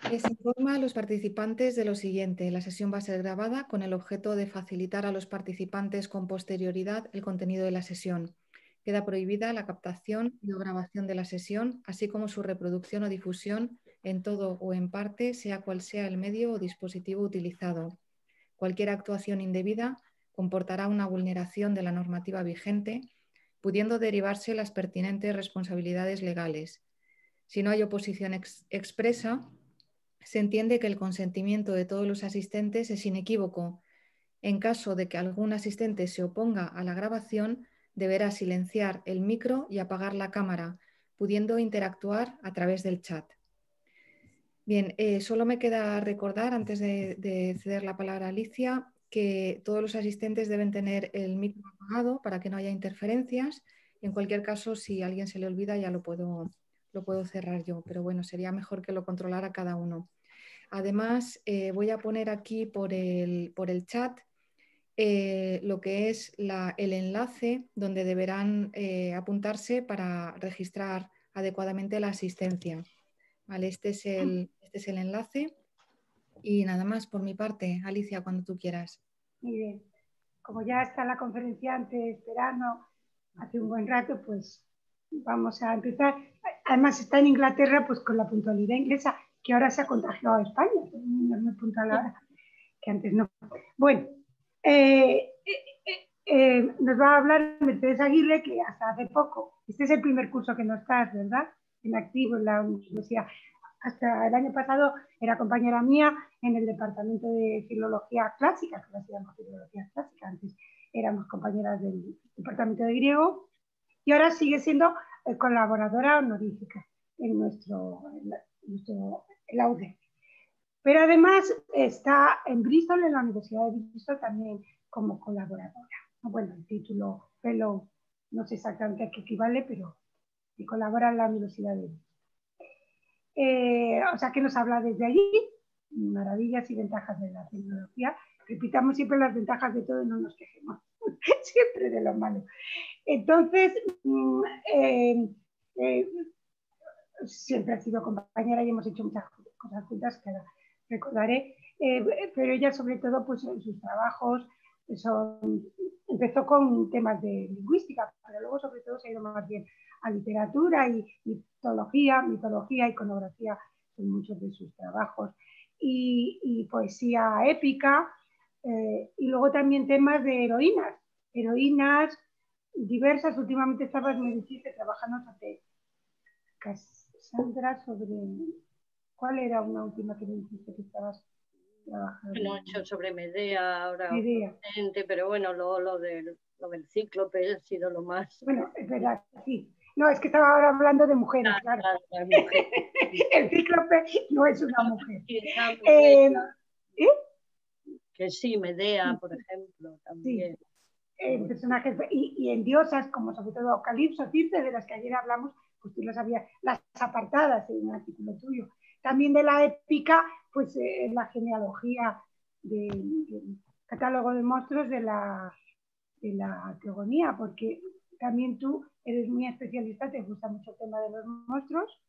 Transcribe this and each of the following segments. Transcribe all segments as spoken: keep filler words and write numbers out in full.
Les informa a los participantes de lo siguiente. La sesión va a ser grabada con el objeto de facilitar a los participantes con posterioridad el contenido de la sesión. Queda prohibida la captación y o grabación de la sesión, así como su reproducción o difusión en todo o en parte, sea cual sea el medio o dispositivo utilizado. Cualquier actuación indebida comportará una vulneración de la normativa vigente, pudiendo derivarse las pertinentes responsabilidades legales. Si no hay oposición ex- expresa, se entiende que el consentimiento de todos los asistentes es inequívoco. En caso de que algún asistente se oponga a la grabación, deberá silenciar el micro y apagar la cámara, pudiendo interactuar a través del chat. Bien, eh, solo me queda recordar, antes de, de ceder la palabra a Alicia, que todos los asistentes deben tener el micro apagado para que no haya interferencias. En cualquier caso, si a alguien se le olvida, ya lo puedo, lo puedo cerrar yo, pero bueno, sería mejor que lo controlara cada uno. Además, eh, voy a poner aquí por el, por el chat eh, lo que es la, el enlace donde deberán eh, apuntarse para registrar adecuadamente la asistencia. Vale, este es el, este es el enlace y nada más por mi parte. Alicia, cuando tú quieras. Muy bien. Como ya está la conferenciante esperando hace un buen rato, pues vamos a empezar. Además está en Inglaterra pues con la puntualidad inglesa, que ahora se ha contagiado a España. No me puntual ahora, que antes no. Bueno, eh, eh, eh, nos va a hablar Mercedes Aguirre, que hasta hace poco, este es el primer curso que no estás, ¿verdad? En activo en la universidad. Hasta el año pasado era compañera mía en el departamento de filología clásica, que nos llamamos filología clásica, antes éramos compañeras del departamento de griego, y ahora sigue siendo colaboradora honorífica en nuestro, en nuestro en la U D E. Pero además está en Bristol, en la Universidad de Bristol, también como colaboradora. Bueno, el título fellow no sé exactamente a qué equivale, pero colabora en la Universidad de Bristol. Eh, o sea que nos habla desde allí, maravillas y ventajas de la tecnología. Repitamos siempre las ventajas de todo y no nos quejemos, siempre de lo malo. Entonces, eh, eh, siempre ha sido compañera y hemos hecho muchas cosas juntas que ahora recordaré, eh, pero ella sobre todo pues en sus trabajos son, empezó con temas de lingüística, pero luego sobre todo se ha ido más bien a literatura y mitología, mitología, iconografía, son muchos de sus trabajos, y, y poesía épica, eh, y luego también temas de heroínas, heroínas diversas. Últimamente estabas, me dijiste, trabajando sobre Cassandra, sobre, ¿cuál era una última que me dijiste que estabas trabajando? No he hecho sobre Medea ahora, Medea. pero bueno, lo, lo, del, lo del cíclope ha sido lo más... Bueno, es verdad, sí. No, es que estaba ahora hablando de mujeres, ah, claro. claro la mujer. El cíclope no es una mujer. Eh, ¿eh? Que sí, Medea, por ejemplo, también. Sí. En personajes y, y en diosas, como sobre todo Calipso, Circe, de las que ayer hablamos, pues tú las habías, las apartadas en un artículo tuyo. También de la épica, pues eh, la genealogía del de catálogo de monstruos de la, de la teogonía, porque también tú eres muy especialista, te gusta mucho el tema de los monstruos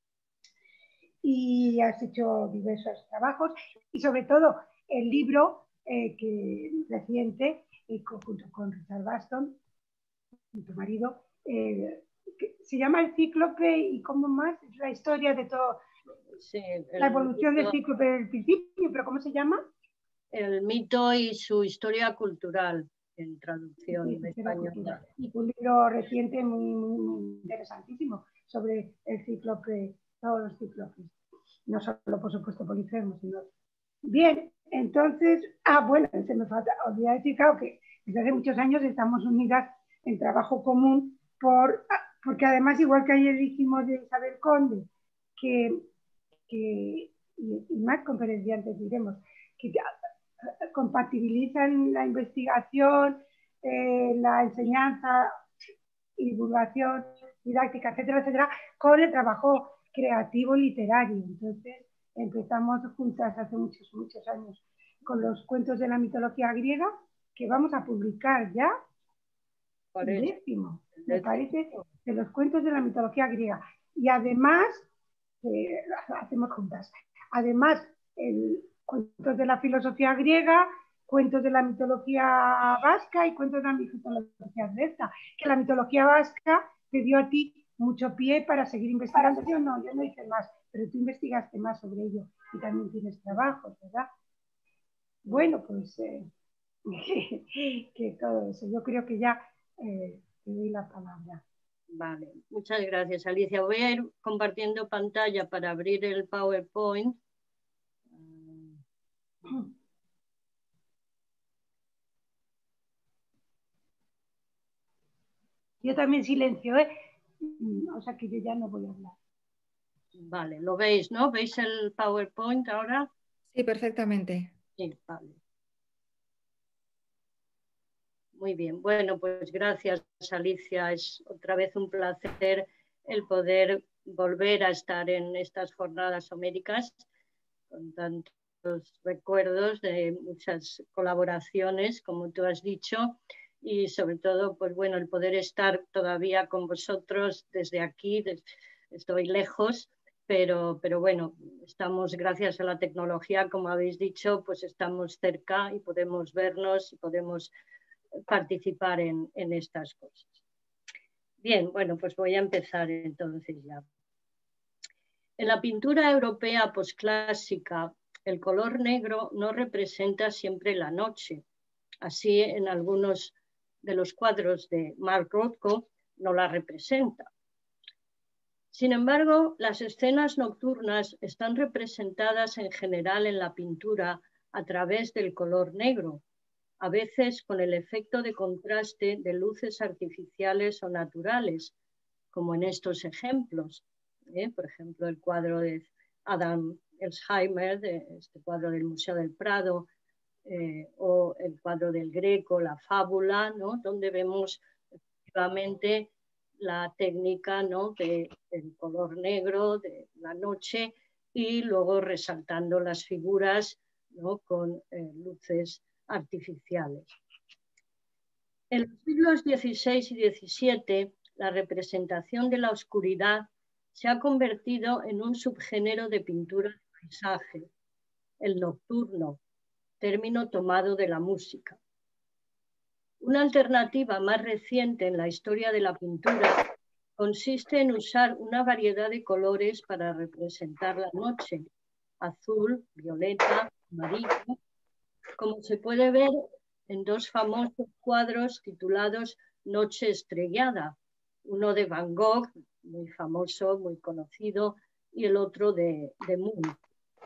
y has hecho diversos trabajos y sobre todo el libro eh, que reciente, eh, junto con Richard Baston, tu marido, eh, se llama El Cíclope y cómo más, es la historia de todo, sí, el, la evolución del cíclope del principio, pero ¿cómo se llama? El mito y su historia cultural, en traducción sí, española. Y un libro reciente muy, muy, muy interesantísimo sobre el cíclope, todos los cíclopes, no solo por supuesto Polifemo, sino... Bien, entonces, ah, bueno, se me falta, olvidé decir, claro, que desde hace muchos años estamos unidas en trabajo común, por, porque además, igual que ayer dijimos de Isabel Conde, que, que y, y más conferenciantes diremos, que compatibilizan la investigación, eh, la enseñanza, divulgación, didáctica, etcétera, etcétera, con el trabajo creativo literario. Entonces, empezamos juntas hace muchos, muchos años con los cuentos de la mitología griega, que vamos a publicar ya el décimo, me parece, de los cuentos de la mitología griega. Y además, eh, hacemos juntas. además, el, cuentos de la filosofía griega, cuentos de la mitología vasca y cuentos de la mitología celta, que la mitología vasca te dio a ti mucho pie para seguir investigando. Yo no, yo no hice más, pero tú investigaste más sobre ello y también tienes trabajos, ¿verdad? Bueno, pues eh, que, que todo eso. Yo creo que ya eh, te doy la palabra. Vale, muchas gracias, Alicia. Voy a ir compartiendo pantalla para abrir el PowerPoint. Yo también silencio, ¿eh? O sea que yo ya no voy a hablar. Vale, lo veis, ¿no? ¿Veis el PowerPoint ahora? Sí, perfectamente. Sí, vale. Muy bien, bueno, pues gracias, Alicia. Es otra vez un placer el poder volver a estar en estas jornadas homéricas con tantos recuerdos de muchas colaboraciones, como tú has dicho, y sobre todo, pues bueno, el poder estar todavía con vosotros desde aquí. Estoy lejos, pero, pero bueno, estamos, gracias a la tecnología, como habéis dicho, pues estamos cerca y podemos vernos y podemos participar en, en estas cosas. Bien, bueno, pues voy a empezar entonces ya. En la pintura europea posclásica, el color negro no representa siempre la noche. Así, en algunos de los cuadros de Mark Rothko no la representa. Sin embargo, las escenas nocturnas están representadas en general en la pintura a través del color negro, a veces con el efecto de contraste de luces artificiales o naturales, como en estos ejemplos. ¿eh? Por ejemplo, el cuadro de Adam Elsheimer, de este cuadro del Museo del Prado, eh, o el cuadro del Greco, la fábula, ¿no? Donde vemos efectivamente la técnica, ¿no? de, del color negro, de la noche, y luego resaltando las figuras, ¿no? con eh, luces artificiales. En los siglos dieciséis y diecisiete, la representación de la oscuridad se ha convertido en un subgénero de pintura de paisaje, el nocturno, término tomado de la música. Una alternativa más reciente en la historia de la pintura consiste en usar una variedad de colores para representar la noche, azul, violeta, amarillo, como se puede ver en dos famosos cuadros titulados Noche estrellada, uno de Van Gogh, muy famoso, muy conocido, y el otro de, de Munch.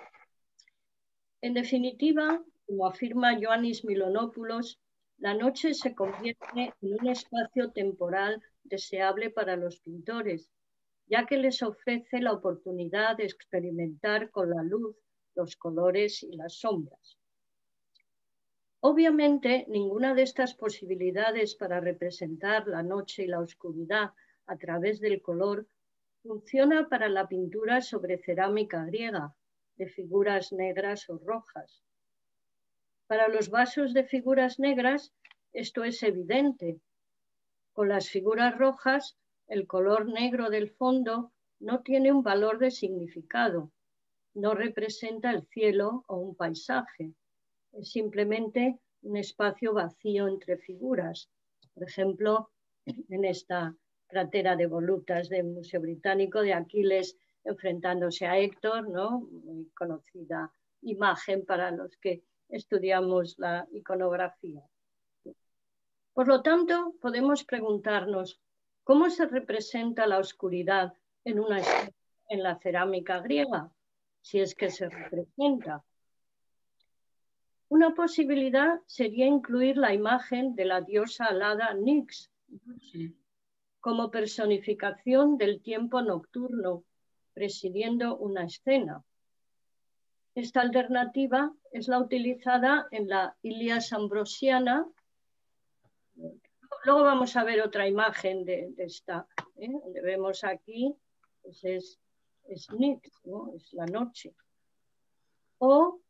En definitiva, como afirma Ioannis Milonopoulos, la noche se convierte en un espacio temporal deseable para los pintores, ya que les ofrece la oportunidad de experimentar con la luz, los colores y las sombras. Obviamente, ninguna de estas posibilidades para representar la noche y la oscuridad a través del color funciona para la pintura sobre cerámica griega, de figuras negras o rojas. Para los vasos de figuras negras, esto es evidente. Con las figuras rojas, el color negro del fondo no tiene un valor de significado, no representa el cielo o un paisaje. Es simplemente un espacio vacío entre figuras. Por ejemplo, en esta cratera de volutas del Museo Británico, de Aquiles enfrentándose a Héctor, ¿no? Muy conocida imagen para los que estudiamos la iconografía. Por lo tanto, podemos preguntarnos, ¿cómo se representa la oscuridad en, una, en la cerámica griega? Si es que se representa. Una posibilidad sería incluir la imagen de la diosa alada Nyx como personificación del tiempo nocturno, presidiendo una escena. Esta alternativa es la utilizada en la Ilias Ambrosiana. Luego vamos a ver otra imagen de, de esta, ¿eh? Donde vemos aquí, pues es, es Nyx, ¿no? Es la noche. O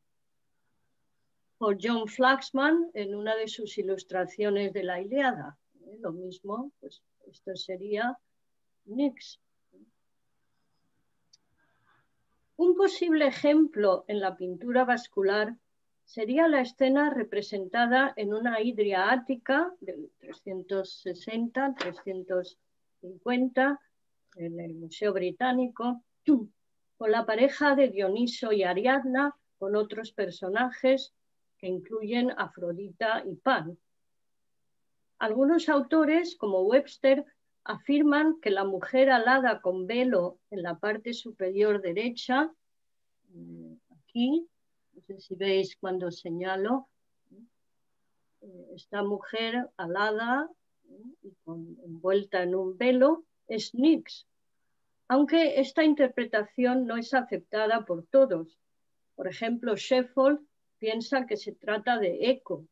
por John Flaxman en una de sus ilustraciones de la Ilíada. ¿Eh? Lo mismo, pues esto sería Nyx. Un posible ejemplo en la pintura vascular sería la escena representada en una hidria ática del trescientos sesenta a trescientos cincuenta en el Museo Británico, con la pareja de Dioniso y Ariadna, con otros personajes que incluyen Afrodita y Pan. Algunos autores, como Webster, afirman que la mujer alada con velo en la parte superior derecha, aquí, no sé si veis cuando señalo, esta mujer alada y con, envuelta en un velo, es Nyx, aunque esta interpretación no es aceptada por todos. Por ejemplo, Sheffield piensa que se trata de Eco.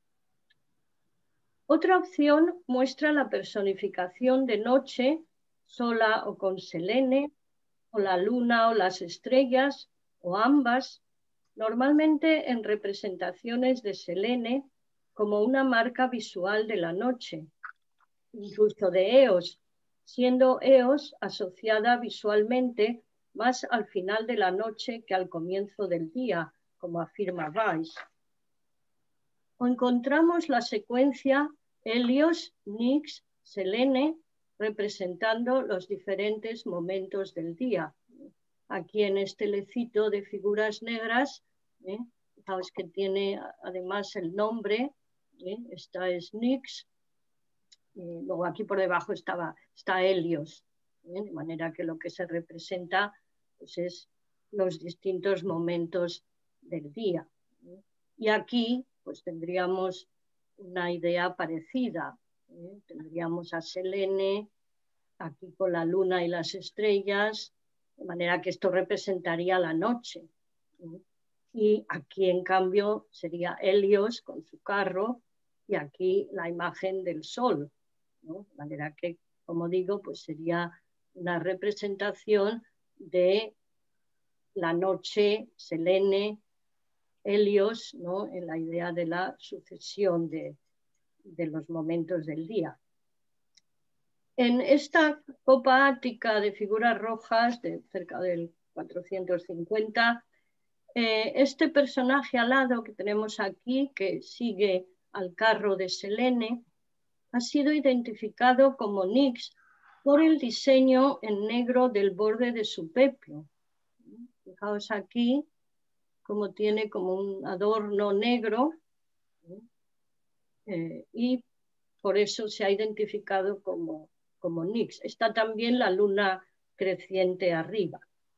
Otra opción muestra la personificación de noche, sola o con Selene, o la luna o las estrellas, o ambas, normalmente en representaciones de Selene como una marca visual de la noche, incluso de Eos, siendo Eos asociada visualmente más al final de la noche que al comienzo del día, como afirma Weiss. O encontramos la secuencia Helios, Nyx, Selene, representando los diferentes momentos del día. Aquí en este lecito de figuras negras, ¿eh? Fijaos que tiene además el nombre, ¿eh? Esta es Nyx, eh, luego aquí por debajo estaba, está Helios, ¿eh? De manera que lo que se representa pues, es los distintos momentos del día, ¿eh? Y aquí pues tendríamos una idea parecida, ¿eh? Tendríamos a Selene, aquí con la luna y las estrellas, de manera que esto representaría la noche, ¿eh? Y aquí en cambio sería Helios con su carro y aquí la imagen del sol, ¿no? De manera que, como digo, pues sería una representación de la noche, Selene, Helios, ¿no? En la idea de la sucesión de, de los momentos del día. En esta copa ática de figuras rojas, de cerca del cuatrocientos cincuenta, eh, este personaje alado que tenemos aquí, que sigue al carro de Selene, ha sido identificado como Nyx por el diseño en negro del borde de su peplo. Fijaos aquí cómo tiene como un adorno negro, eh, y por eso se ha identificado como, como Nyx. Está también la luna creciente arriba.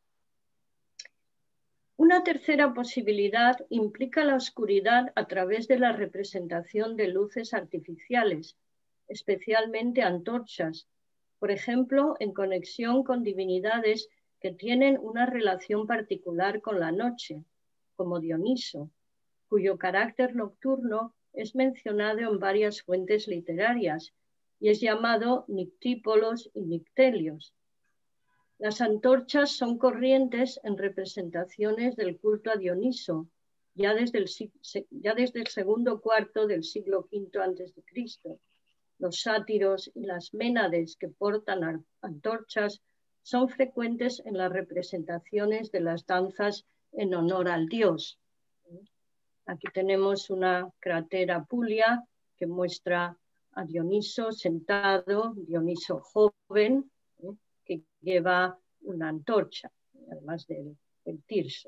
Una tercera posibilidad implica la oscuridad a través de la representación de luces artificiales, especialmente antorchas, por ejemplo, en conexión con divinidades que tienen una relación particular con la noche, como Dioniso, cuyo carácter nocturno es mencionado en varias fuentes literarias y es llamado nictípolos y nictelios. Las antorchas son corrientes en representaciones del culto a Dioniso, ya desde el, ya desde el segundo cuarto del siglo quinto antes de Cristo. Los sátiros y las ménades que portan antorchas son frecuentes en las representaciones de las danzas en honor al dios. Aquí tenemos una crátera Pulia que muestra a Dioniso sentado, Dioniso joven, ¿eh? que lleva una antorcha, además del, del tirso.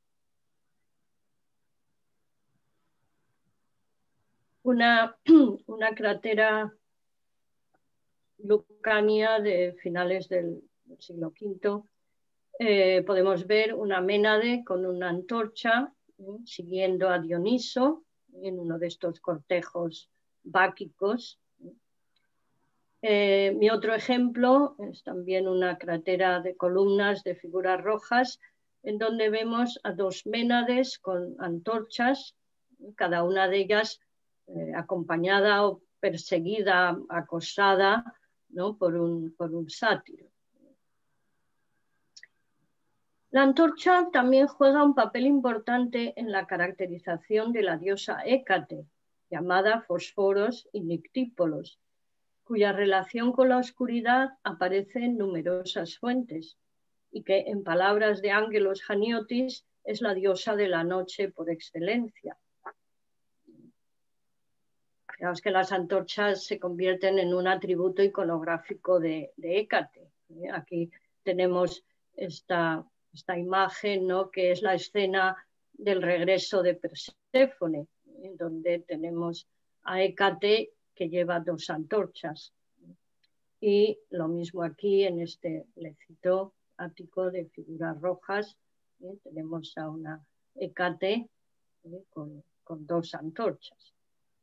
Una, una crátera lucania de finales del siglo quinto, eh, podemos ver una ménade con una antorcha, ¿eh? siguiendo a Dioniso en uno de estos cortejos báquicos. Eh, mi otro ejemplo es también una crátera de columnas de figuras rojas, en donde vemos a dos ménades con antorchas, cada una de ellas eh, acompañada o perseguida, acosada, ¿no? por, un, por un sátiro. La antorcha también juega un papel importante en la caracterización de la diosa Hécate, llamada Fosforos y Nictípolos, cuya relación con la oscuridad aparece en numerosas fuentes, y que en palabras de Ángelos Janiotis es la diosa de la noche por excelencia. Fijaos que las antorchas se convierten en un atributo iconográfico de, de Hécate. Aquí tenemos esta, esta imagen, ¿no?, que es la escena del regreso de Perséfone, en donde tenemos a Hécate que lleva dos antorchas. Y lo mismo aquí en este lecito ático de figuras rojas, ¿eh? Tenemos a una Hécate, ¿eh?, con, con dos antorchas.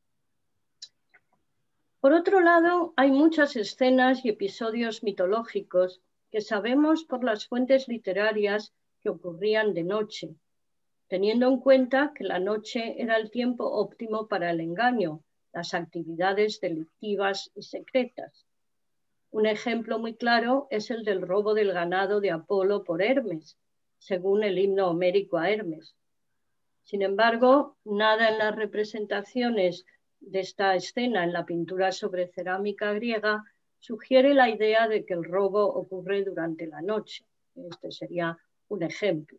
Por otro lado, hay muchas escenas y episodios mitológicos que sabemos por las fuentes literarias que ocurrían de noche, teniendo en cuenta que la noche era el tiempo óptimo para el engaño, las actividades delictivas y secretas. Un ejemplo muy claro es el del robo del ganado de Apolo por Hermes, según el himno homérico a Hermes. Sin embargo, nada en las representaciones de esta escena en la pintura sobre cerámica griega sugiere la idea de que el robo ocurre durante la noche. Este sería un ejemplo.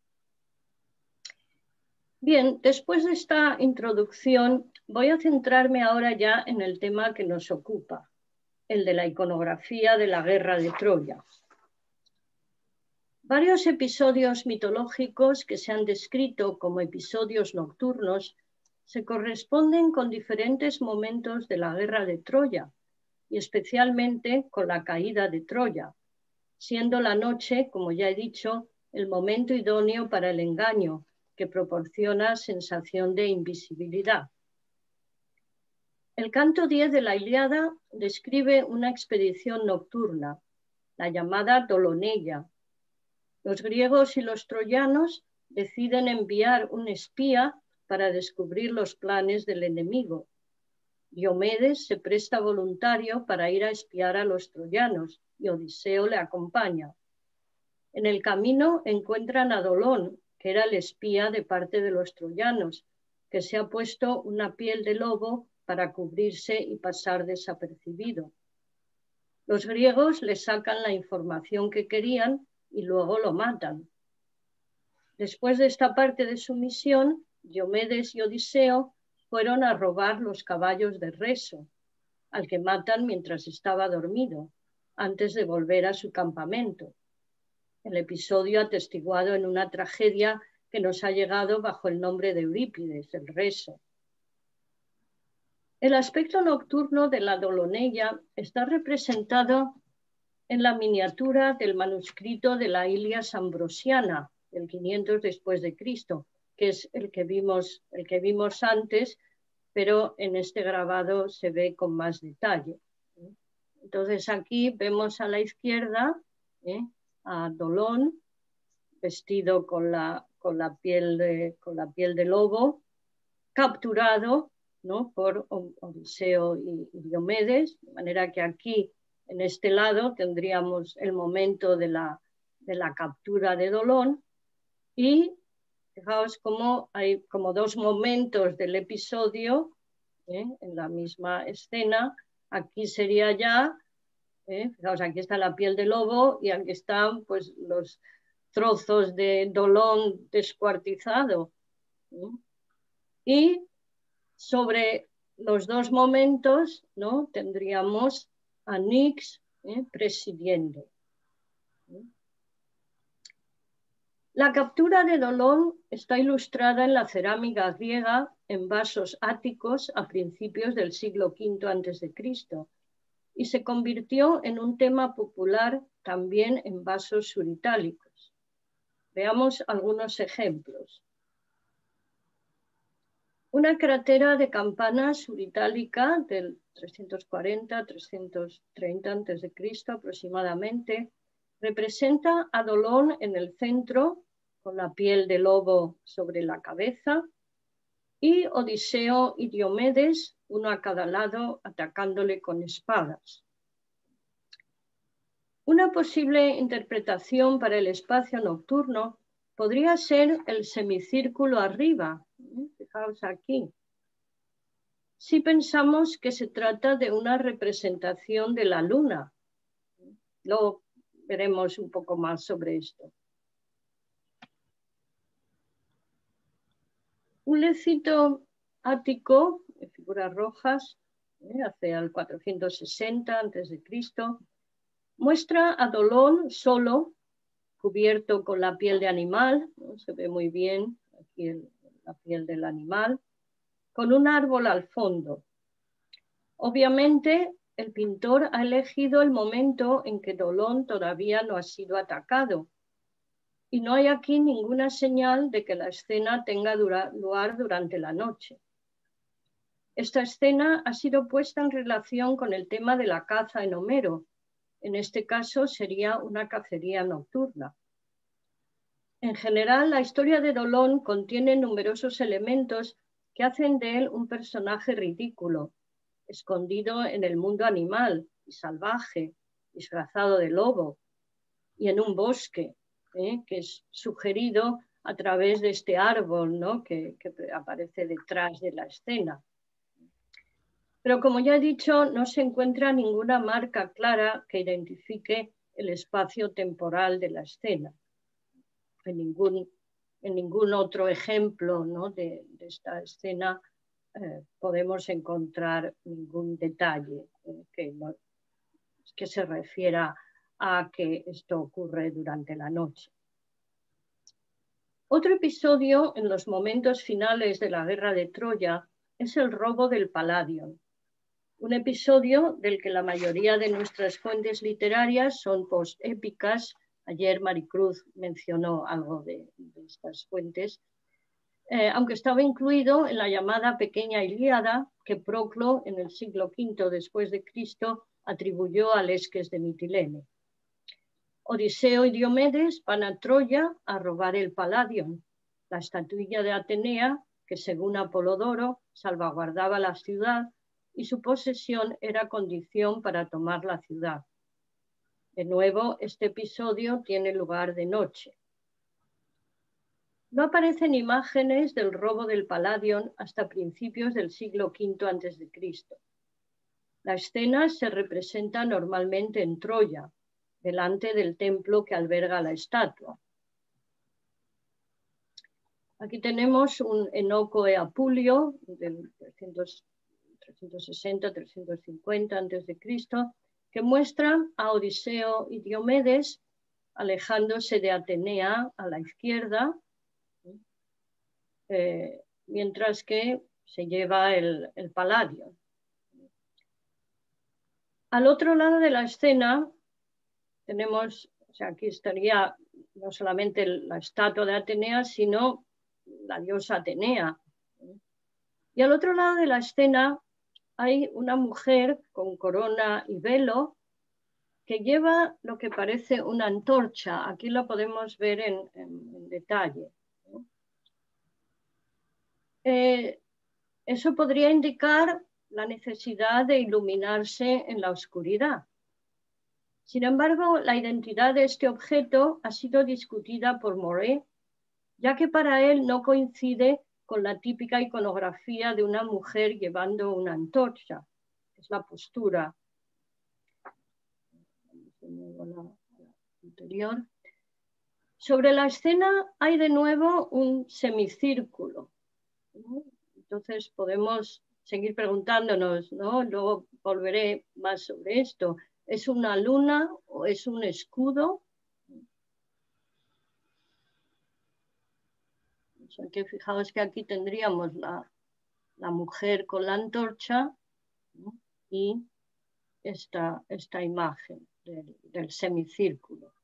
Bien, después de esta introducción, voy a centrarme ahora ya en el tema que nos ocupa, el de la iconografía de la guerra de Troya. Varios episodios mitológicos que se han descrito como episodios nocturnos se corresponden con diferentes momentos de la guerra de Troya y especialmente con la caída de Troya, siendo la noche, como ya he dicho, el momento idóneo para el engaño, que proporciona sensación de invisibilidad. El canto diez de la Ilíada describe una expedición nocturna, la llamada Doloneia. Los griegos y los troyanos deciden enviar un espía para descubrir los planes del enemigo. Diomedes se presta voluntario para ir a espiar a los troyanos y Odiseo le acompaña. En el camino encuentran a Dolón, que era el espía de parte de los troyanos, que se ha puesto una piel de lobo para cubrirse y pasar desapercibido. Los griegos le sacan la información que querían y luego lo matan. Después de esta parte de su misión, Diomedes y Odiseo fueron a robar los caballos de Reso, al que matan mientras estaba dormido, antes de volver a su campamento. El episodio atestiguado en una tragedia que nos ha llegado bajo el nombre de Eurípides, el Reso. El aspecto nocturno de la Doloneia está representado en la miniatura del manuscrito de la Ilias Ambrosiana, del quinientos después de Cristo, que es el que vimos, el que vimos antes, pero en este grabado se ve con más detalle. Entonces aquí vemos a la izquierda ¿eh? a Dolón vestido con la, con la, piel, de, con la piel de lobo, capturado, ¿no?, por Odiseo y, y Diomedes, de manera que aquí en este lado tendríamos el momento de la, de la captura de Dolón y fijaos cómo hay como dos momentos del episodio ¿eh? en la misma escena. Aquí sería ya, ¿eh? fijaos, aquí está la piel de lobo y aquí están pues, los trozos de Dolón descuartizado. ¿eh? Y sobre los dos momentos ¿no? tendríamos a Nix ¿eh? presidiendo. La captura de Dolón está ilustrada en la cerámica griega en vasos áticos a principios del siglo quinto antes de Cristo y se convirtió en un tema popular también en vasos suritálicos. Veamos algunos ejemplos. Una crátera de campana suritálica del trescientos cuarenta a trescientos treinta antes de Cristo aproximadamente representa a Dolón en el centro, con la piel de lobo sobre la cabeza, y Odiseo y Diomedes, uno a cada lado, atacándole con espadas. Una posible interpretación para el espacio nocturno podría ser el semicírculo arriba. Fijaos aquí. Si pensamos que se trata de una representación de la luna, lo veremos un poco más sobre esto. Un lecito ático de figuras rojas, eh, hacia el cuatrocientos sesenta antes de Cristo, muestra a Dolón solo, cubierto con la piel de animal, ¿no? Se ve muy bien aquí el, la piel del animal, con un árbol al fondo. Obviamente, el pintor ha elegido el momento en que Dolón todavía no ha sido atacado, y no hay aquí ninguna señal de que la escena tenga dura, lugar durante la noche. Esta escena ha sido puesta en relación con el tema de la caza en Homero. En este caso sería una cacería nocturna. En general, la historia de Dolón contiene numerosos elementos que hacen de él un personaje ridículo, escondido en el mundo animal y salvaje, disfrazado de lobo, y en un bosque, ¿eh? que es sugerido a través de este árbol, ¿no? que, que aparece detrás de la escena. Pero como ya he dicho, no se encuentra ninguna marca clara que identifique el espacio temporal de la escena. En ningún, en ningún otro ejemplo, ¿no? de, de esta escena eh, podemos encontrar ningún detalle eh, que, no, que se refiera a que esto ocurre durante la noche. Otro episodio en los momentos finales de la guerra de Troya es el robo del Palladion, un episodio del que la mayoría de nuestras fuentes literarias son postépicas. Ayer Maricruz mencionó algo de, de estas fuentes, eh, aunque estaba incluido en la llamada Pequeña Ilíada que Proclo en el siglo quinto después de Cristo atribuyó a Lesques de Mitilene. Odiseo y Diomedes van a Troya a robar el Palladion, la estatuilla de Atenea que según Apolodoro salvaguardaba la ciudad y su posesión era condición para tomar la ciudad. De nuevo, este episodio tiene lugar de noche. No aparecen imágenes del robo del Palladion hasta principios del siglo quinto antes de Cristo. La escena se representa normalmente en Troya, delante del templo que alberga la estatua. Aquí tenemos un Enoco e Apulio del trescientos sesenta a trescientos cincuenta antes de Cristo, que muestran a Odiseo y Diomedes alejándose de Atenea a la izquierda, eh, mientras que se lleva el, el Palladion. Al otro lado de la escena tenemos, o sea, aquí estaría no solamente la estatua de Atenea, sino la diosa Atenea. Y al otro lado de la escena hay una mujer con corona y velo que lleva lo que parece una antorcha. Aquí lo podemos ver en, en, en detalle. Eh, eso podría indicar la necesidad de iluminarse en la oscuridad. Sin embargo, la identidad de este objeto ha sido discutida por Moret, ya que para él no coincide con la típica iconografía de una mujer llevando una antorcha, que es la postura. Anterior. Sobre la escena hay de nuevo un semicírculo. Entonces podemos seguir preguntándonos, ¿no? Luego volveré más sobre esto. ¿Es una luna o es un escudo? O sea, que fijaos que aquí tendríamos la, la mujer con la antorcha, ¿no? Y esta, esta imagen del, del semicírculo.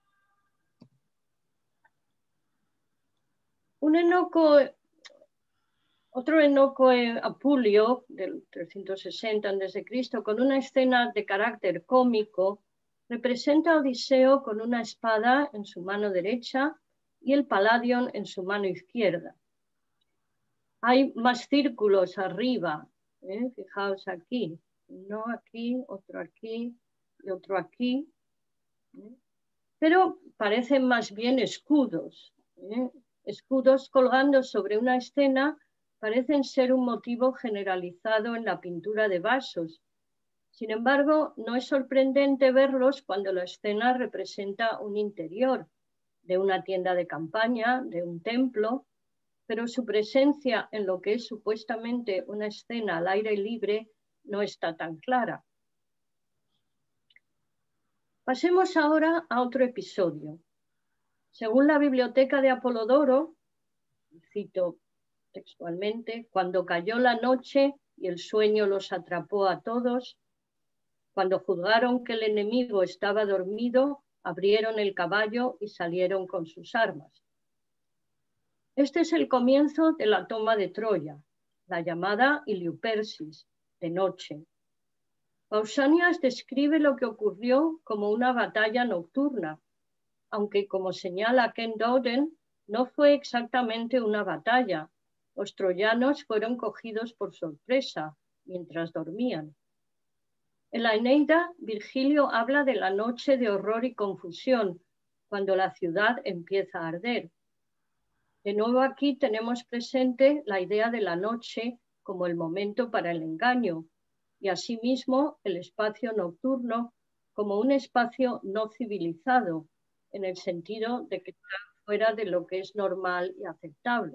Un Enoco, otro Enoco Apulio del trescientos sesenta antes de Cristo, con una escena de carácter cómico, representa a Odiseo con una espada en su mano derecha y el Palladion en su mano izquierda. Hay más círculos arriba, ¿eh? Fijaos aquí, uno aquí, otro aquí y otro aquí, ¿eh? Pero parecen más bien escudos, ¿eh? Escudos colgando sobre una escena parecen ser un motivo generalizado en la pintura de vasos. Sin embargo, no es sorprendente verlos cuando la escena representa un interior de una tienda de campaña, de un templo, pero su presencia en lo que es supuestamente una escena al aire libre no está tan clara. Pasemos ahora a otro episodio. Según la Biblioteca de Apolodoro, cito textualmente, cuando cayó la noche y el sueño los atrapó a todos, cuando juzgaron que el enemigo estaba dormido, abrieron el caballo y salieron con sus armas. Este es el comienzo de la toma de Troya, la llamada Iliupersis, de noche. Pausanias describe lo que ocurrió como una batalla nocturna, aunque, como señala Ken Dowden, no fue exactamente una batalla. Los troyanos fueron cogidos por sorpresa mientras dormían. En la Eneida, Virgilio habla de la noche de horror y confusión, cuando la ciudad empieza a arder. De nuevo aquí tenemos presente la idea de la noche como el momento para el engaño y asimismo el espacio nocturno como un espacio no civilizado, en el sentido de que está fuera de lo que es normal y aceptable.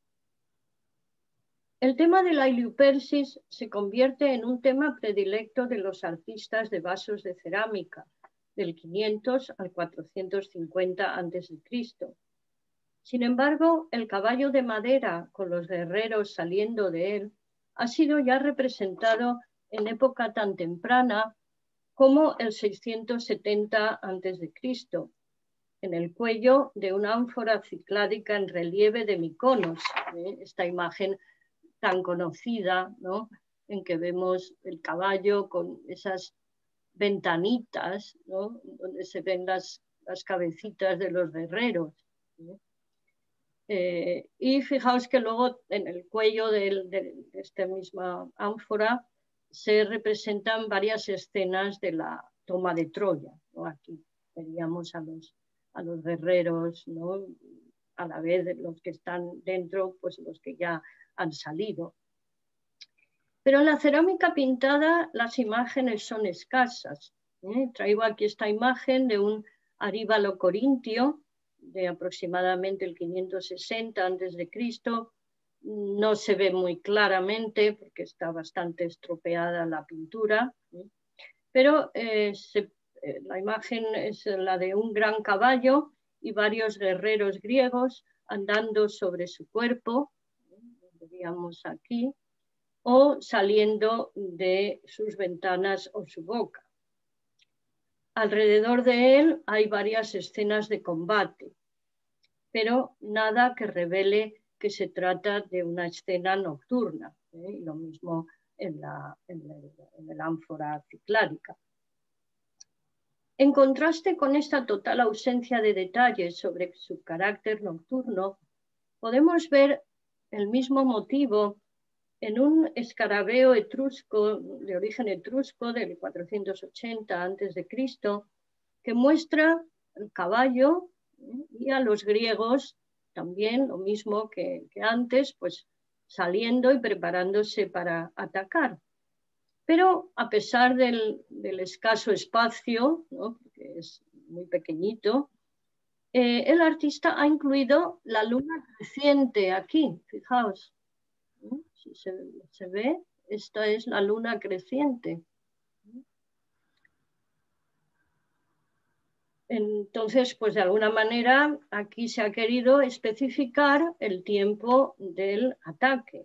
El tema de la Iliupersis se convierte en un tema predilecto de los artistas de vasos de cerámica, del quinientos al cuatrocientos cincuenta antes de Cristo. Sin embargo, el caballo de madera con los guerreros saliendo de él ha sido ya representado en época tan temprana como el seiscientos setenta antes de Cristo, en el cuello de una ánfora cicládica en relieve de Miconos, ¿eh? Esta imagen tan conocida, ¿no?, en que vemos el caballo con esas ventanitas, ¿no?, donde se ven las, las cabecitas de los guerreros, ¿eh? Eh, y fijaos que luego en el cuello de, de, de esta misma ánfora se representan varias escenas de la toma de Troya, ¿no? Aquí veríamos a los, a los guerreros, ¿no?, a la vez de los que están dentro, pues los que ya han salido. Pero en la cerámica pintada las imágenes son escasas, ¿eh? Traigo aquí esta imagen de un aríbalo corintio de aproximadamente el quinientos sesenta antes de Cristo. No se ve muy claramente porque está bastante estropeada la pintura, ¿eh? Pero eh, se, eh, la imagen es la de un gran caballo y varios guerreros griegos andando sobre su cuerpo, ¿eh? Lo veríamos aquí, o saliendo de sus ventanas o su boca. Alrededor de él hay varias escenas de combate, pero nada que revele que se trata de una escena nocturna, ¿eh? Lo mismo en, la, en, el, en el ánfora cicládica. En contraste con esta total ausencia de detalles sobre su carácter nocturno, podemos ver el mismo motivo en un escarabeo etrusco, de origen etrusco, del cuatrocientos ochenta antes de Cristo, que muestra el caballo, ¿eh?, y a los griegos también, lo mismo que, que antes, pues saliendo y preparándose para atacar. Pero a pesar del, del escaso espacio, ¿no?, porque es muy pequeñito, eh, el artista ha incluido la luna creciente aquí, fijaos. Si se, se ve, esta es la luna creciente. Entonces, pues de alguna manera aquí se ha querido especificar el tiempo del ataque.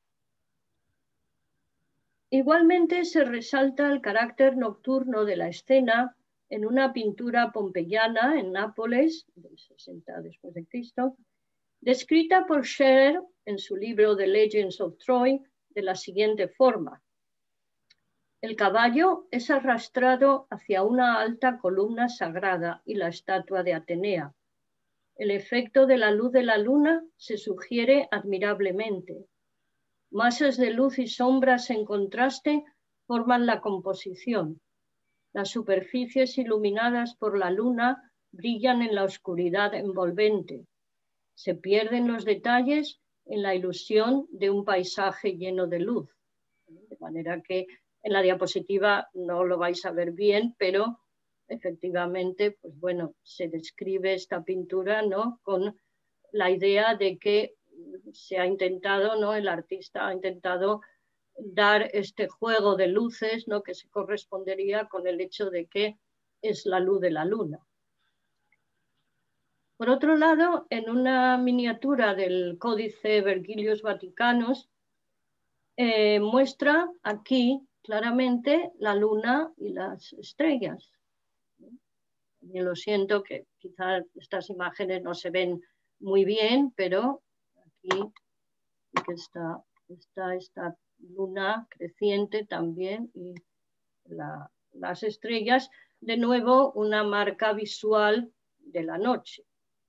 Igualmente se resalta el carácter nocturno de la escena en una pintura pompeyana en Nápoles, del sesenta después de Cristo, descrita por Scherer en su libro The Legends of Troy de la siguiente forma. El caballo es arrastrado hacia una alta columna sagrada y la estatua de Atenea. El efecto de la luz de la luna se sugiere admirablemente. Masas de luz y sombras en contraste forman la composición. Las superficies iluminadas por la luna brillan en la oscuridad envolvente. Se pierden los detalles en la ilusión de un paisaje lleno de luz. De manera que En la diapositiva no lo vais a ver bien, pero efectivamente, pues bueno, se describe esta pintura, ¿no?, con la idea de que se ha intentado, ¿no?, el artista ha intentado dar este juego de luces, ¿no?, que se correspondería con el hecho de que es la luz de la luna. Por otro lado, en una miniatura del Códice Vergilius Vaticanus, eh, muestra aquí claramente la luna y las estrellas. Y lo siento que quizás estas imágenes no se ven muy bien, pero aquí está, está esta luna creciente también y la, las estrellas, de nuevo una marca visual de la noche.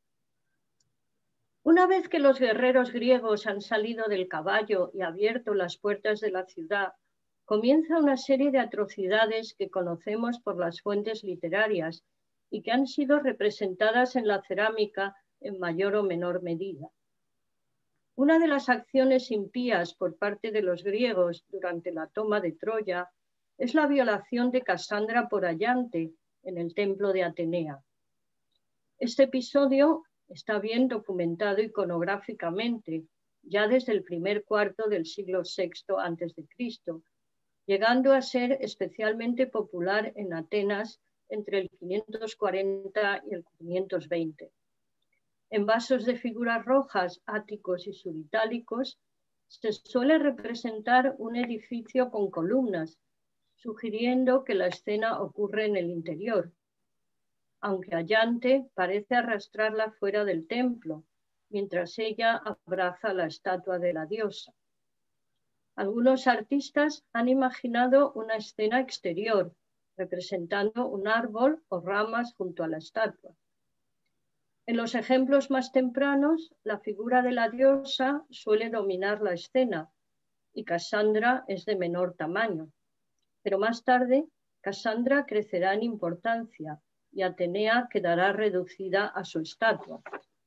Una vez que los guerreros griegos han salido del caballo y abierto las puertas de la ciudad, comienza una serie de atrocidades que conocemos por las fuentes literarias y que han sido representadas en la cerámica en mayor o menor medida. Una de las acciones impías por parte de los griegos durante la toma de Troya es la violación de Casandra por Allante en el templo de Atenea. Este episodio está bien documentado iconográficamente, ya desde el primer cuarto del siglo sexto antes de Cristo, llegando a ser especialmente popular en Atenas entre el quinientos cuarenta y el quinientos veinte. En vasos de figuras rojas, áticos y subitálicos, se suele representar un edificio con columnas, sugiriendo que la escena ocurre en el interior, aunque Allante parece arrastrarla fuera del templo, mientras ella abraza la estatua de la diosa. Algunos artistas han imaginado una escena exterior, representando un árbol o ramas junto a la estatua. En los ejemplos más tempranos, la figura de la diosa suele dominar la escena y Casandra es de menor tamaño. Pero más tarde, Casandra crecerá en importancia y Atenea quedará reducida a su estatua.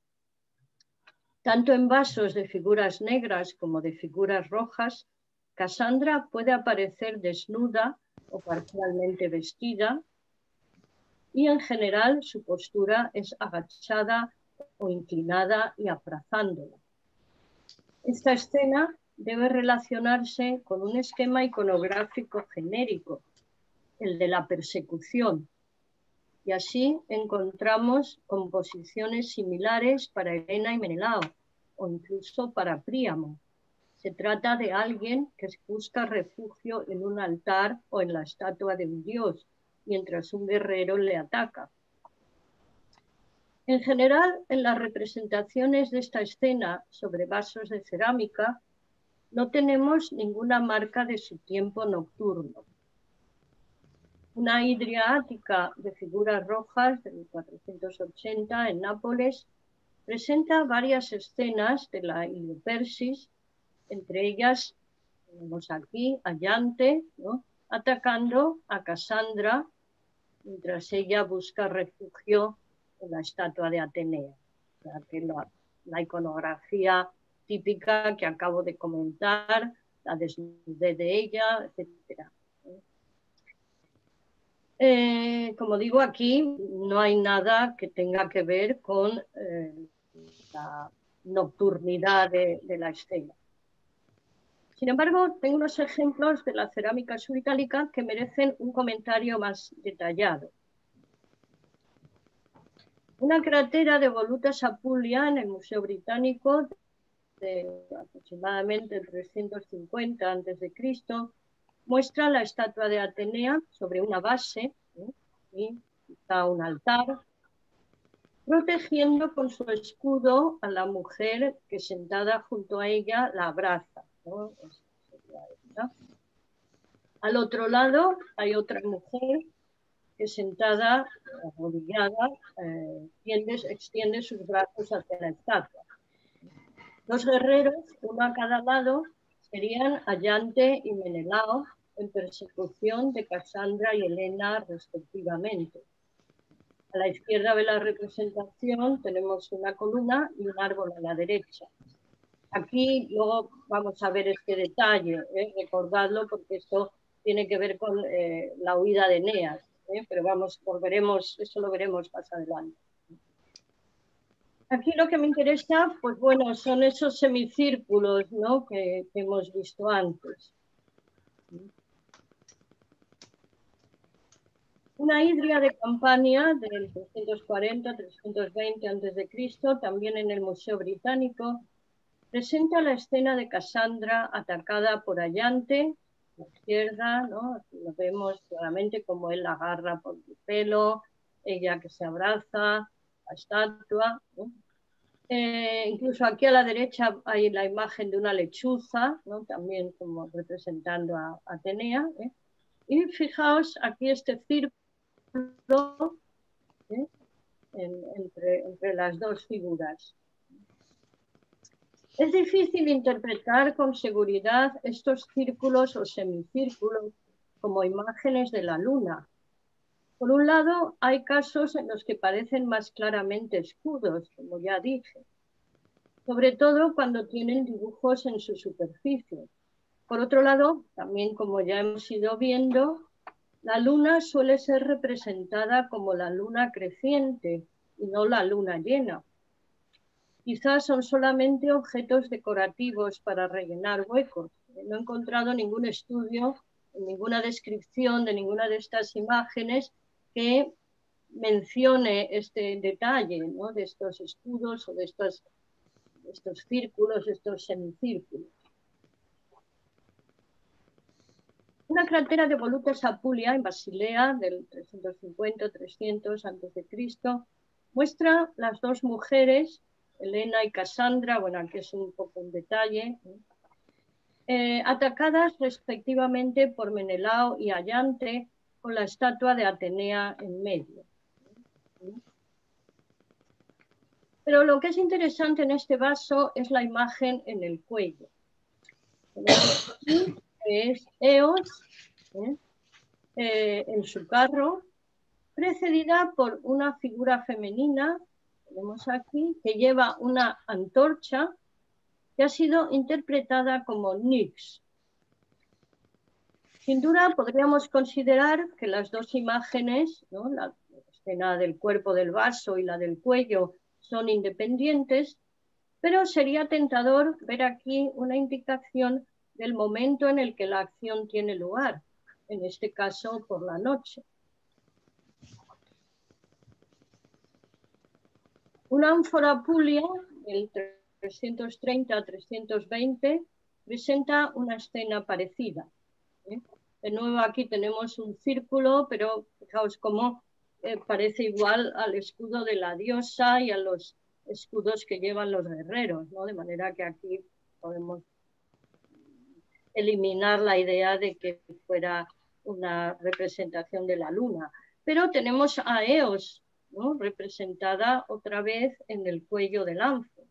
Tanto en vasos de figuras negras como de figuras rojas, Casandra puede aparecer desnuda o parcialmente vestida, y en general su postura es agachada o inclinada y abrazándola. Esta escena debe relacionarse con un esquema iconográfico genérico, el de la persecución, y así encontramos composiciones similares para Helena y Menelao, o incluso para Príamo. Se trata de alguien que busca refugio en un altar o en la estatua de un dios, mientras un guerrero le ataca. En general, en las representaciones de esta escena sobre vasos de cerámica, no tenemos ninguna marca de su tiempo nocturno. Una hidria ática de figuras rojas de mil cuatrocientos ochenta en Nápoles presenta varias escenas de la Iliopersis, entre ellas tenemos aquí a Allante, ¿no?, atacando a Casandra mientras ella busca refugio en la estatua de Atenea. O sea, que la, la iconografía típica que acabo de comentar, la desnudez de ella, etcétera. Eh, como digo, aquí no hay nada que tenga que ver con eh, la nocturnidad de, de la escena. Sin embargo, tengo unos ejemplos de la cerámica subitálica que merecen un comentario más detallado. Una cratera de Volutas Apulia en el Museo Británico de aproximadamente trescientos cincuenta antes de Cristo muestra la estatua de Atenea sobre una base, ¿eh? Y está un altar, protegiendo con su escudo a la mujer que sentada junto a ella la abraza, ¿no? Al otro lado hay otra mujer que sentada, arrodillada, eh, extiende, extiende sus brazos hacia la estatua. Los guerreros, uno a cada lado, serían Allante y Menelao en persecución de Casandra y Helena respectivamente. A la izquierda de la representación tenemos una columna y un árbol a la derecha. Aquí luego vamos a ver este detalle, ¿eh? Recordadlo porque esto tiene que ver con eh, la huida de Eneas, ¿eh? Pero vamos, volveremos, eso lo veremos más adelante. Aquí lo que me interesa, pues bueno, son esos semicírculos, ¿no?, que, que hemos visto antes. Una hidria de Campania del trescientos cuarenta a trescientos veinte antes de Cristo, también en el Museo Británico, presenta la escena de Casandra atacada por Ayante, a la izquierda, ¿no? Aquí lo vemos claramente como él la agarra por el pelo, ella que se abraza, la estatua, ¿no? Eh, incluso aquí a la derecha hay la imagen de una lechuza, ¿no?, también como representando a, a Atenea, ¿eh? Y fijaos aquí este círculo, ¿eh?, en, entre, entre las dos figuras. Es difícil interpretar con seguridad estos círculos o semicírculos como imágenes de la luna. Por un lado, hay casos en los que parecen más claramente escudos, como ya dije, sobre todo cuando tienen dibujos en su superficie. Por otro lado, también como ya hemos ido viendo, la luna suele ser representada como la luna creciente y no la luna llena. Quizás son solamente objetos decorativos para rellenar huecos. No he encontrado ningún estudio, ninguna descripción de ninguna de estas imágenes que mencione este detalle, ¿no?, de estos escudos o de estos estos círculos, estos semicírculos. Una crantera de Volutas Apulia en Basilea del trescientos cincuenta a trescientos antes de Cristo muestra las dos mujeres, Helena y Casandra, bueno, aquí es un poco un detalle, eh, atacadas respectivamente por Menelao y Ayante, con la estatua de Atenea en medio. Pero lo que es interesante en este vaso es la imagen en el cuello. Aquí, que es Eos, ¿eh? Eh, en su carro, precedida por una figura femenina, tenemos aquí, que lleva una antorcha que ha sido interpretada como Nyx. Sin duda podríamos considerar que las dos imágenes, ¿no?, la escena del cuerpo del vaso y la del cuello, son independientes, pero sería tentador ver aquí una indicación del momento en el que la acción tiene lugar, en este caso por la noche. Una ánfora Pulia del trescientos treinta a trescientos veinte presenta una escena parecida, ¿eh? De nuevo aquí tenemos un círculo, pero fijaos cómo eh, parece igual al escudo de la diosa y a los escudos que llevan los guerreros, ¿no? De manera que aquí podemos eliminar la idea de que fuera una representación de la luna. Pero tenemos a Eos, ¿no?, representada otra vez en el cuello del ánfora.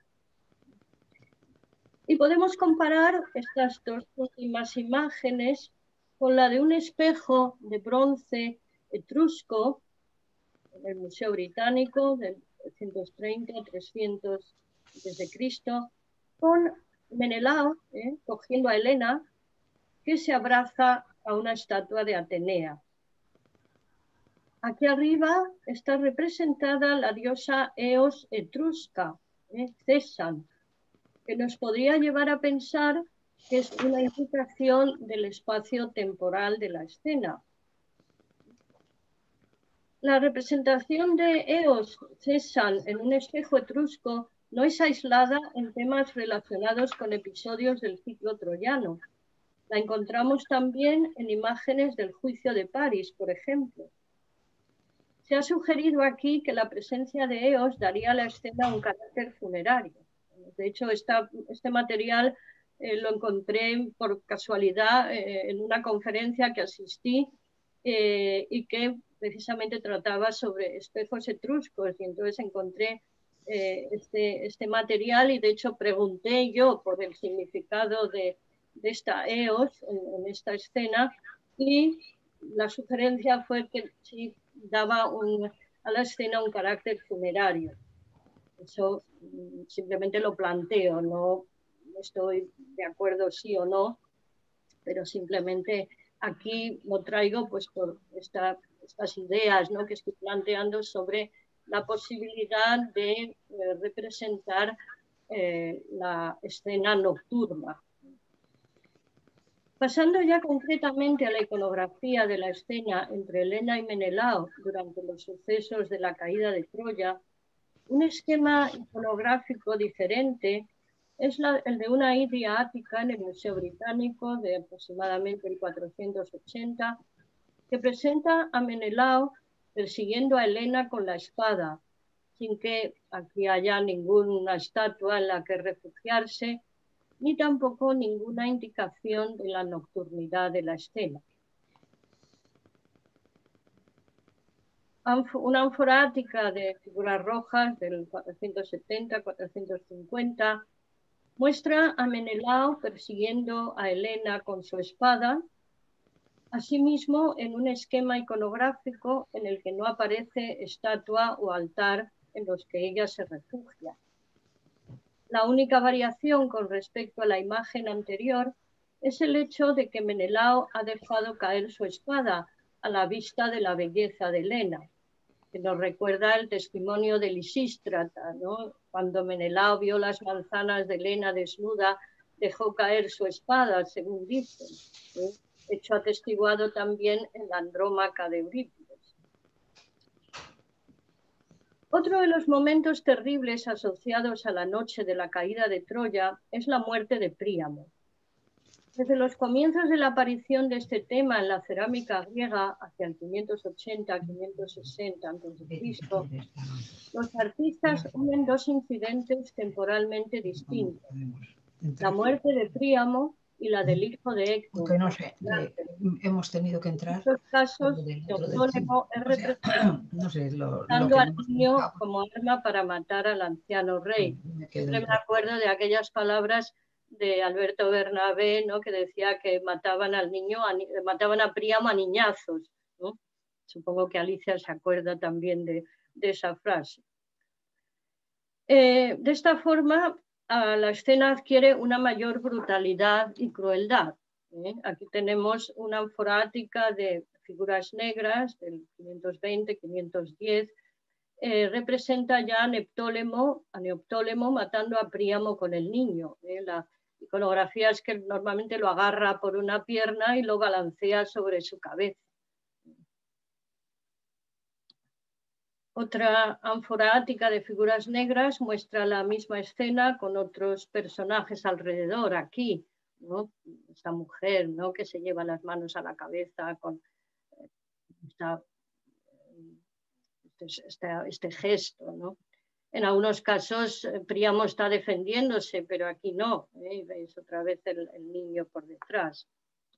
Y podemos comparar estas dos últimas imágenes con la de un espejo de bronce etrusco en el Museo Británico del trescientos treinta a trescientos desde Cristo, con Menelao, ¿eh?, cogiendo a Helena, que se abraza a una estatua de Atenea. Aquí arriba está representada la diosa Eos etrusca, ¿eh?, Cesan, que nos podría llevar a pensar que es una indicación del espacio temporal de la escena. La representación de Eos Cesan en un espejo etrusco no es aislada en temas relacionados con episodios del ciclo troyano. La encontramos también en imágenes del juicio de París, por ejemplo. Se ha sugerido aquí que la presencia de Eos daría a la escena un carácter funerario. De hecho, esta, este material eh, lo encontré por casualidad eh, en una conferencia que asistí eh, y que precisamente trataba sobre espejos etruscos, y entonces encontré eh, este, este material y de hecho pregunté yo por el significado de, de esta Eos en, en esta escena, y la sugerencia fue que sí daba un, a la escena un carácter funerario. Eso simplemente lo planteo, no estoy de acuerdo sí o no, pero simplemente aquí lo traigo pues por esta, estas ideas, ¿no?, que estoy planteando sobre la posibilidad de eh, representar eh, la escena nocturna. Pasando ya concretamente a la iconografía de la escena entre Helena y Menelao durante los sucesos de la caída de Troya, un esquema iconográfico diferente es la, el de una Idia ática en el Museo Británico de aproximadamente el cuatrocientos ochenta, que presenta a Menelao persiguiendo a Helena con la espada, sin que aquí haya ninguna estatua en la que refugiarse, ni tampoco ninguna indicación de la nocturnidad de la escena. Una ánfora ática de figuras rojas del cuatrocientos setenta a cuatrocientos cincuenta muestra a Menelao persiguiendo a Helena con su espada, asimismo en un esquema iconográfico en el que no aparece estatua o altar en los que ella se refugia. La única variación con respecto a la imagen anterior es el hecho de que Menelao ha dejado caer su espada a la vista de la belleza de Helena, que nos recuerda el testimonio de Lisístrata, ¿no? Cuando Menelao vio las manzanas de Helena desnuda, dejó caer su espada, según dicen, ¿sí? Hecho atestiguado también en la Andrómaca de Eurípides. Otro de los momentos terribles asociados a la noche de la caída de Troya es la muerte de Príamo. Desde los comienzos de la aparición de este tema en la cerámica griega, hacia el quinientos ochenta a quinientos sesenta antes de Cristo, los artistas unen dos incidentes temporalmente distintos: la muerte de Príamo y la del hijo de Héctor. Aunque no sé, eh, hemos tenido que entrar. En estos casos, Neoptólemo es representado no sé, lo, usando lo al niño como arma para matar al anciano rey. Me Siempre me acuerdo de aquellas palabras de Alberto Bernabé, ¿no?, que decía que mataban al niño, a, mataban a Príamo a niñazos, ¿no? Supongo que Alicia se acuerda también de, de esa frase. Eh, de esta forma, a la escena adquiere una mayor brutalidad y crueldad. ¿eh? Aquí tenemos una ánfora ática de figuras negras del quinientos veinte, quinientos diez. Eh, representa ya a Neoptólemo, a Neoptólemo matando a Príamo con el niño. ¿eh? La iconografía es que normalmente lo agarra por una pierna y lo balancea sobre su cabeza. Otra ánfora ática de figuras negras muestra la misma escena con otros personajes alrededor. Aquí, ¿no?, esta mujer, ¿no?, que se lleva las manos a la cabeza con esta, este, este gesto, ¿no? En algunos casos Príamo está defendiéndose, pero aquí no. ¿eh? Veis otra vez el, el niño por detrás.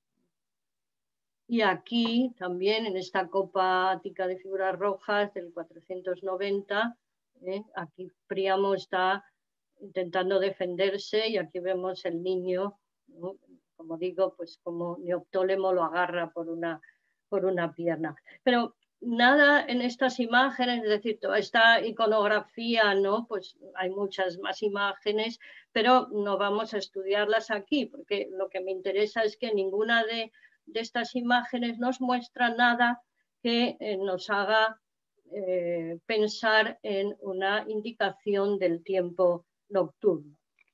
Y aquí también, en esta copa ática de figuras rojas del cuatrocientos noventa, ¿eh? aquí Príamo está intentando defenderse y aquí vemos el niño, ¿no?, como digo, pues como Neoptólemo lo agarra por una, por una pierna. Pero nada en estas imágenes, es decir, toda esta iconografía, ¿no?, pues hay muchas más imágenes, pero no vamos a estudiarlas aquí, porque lo que me interesa es que ninguna de de estas imágenes nos muestra nada que eh, nos haga eh, pensar en una indicación del tiempo nocturno.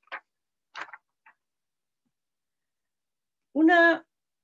Una,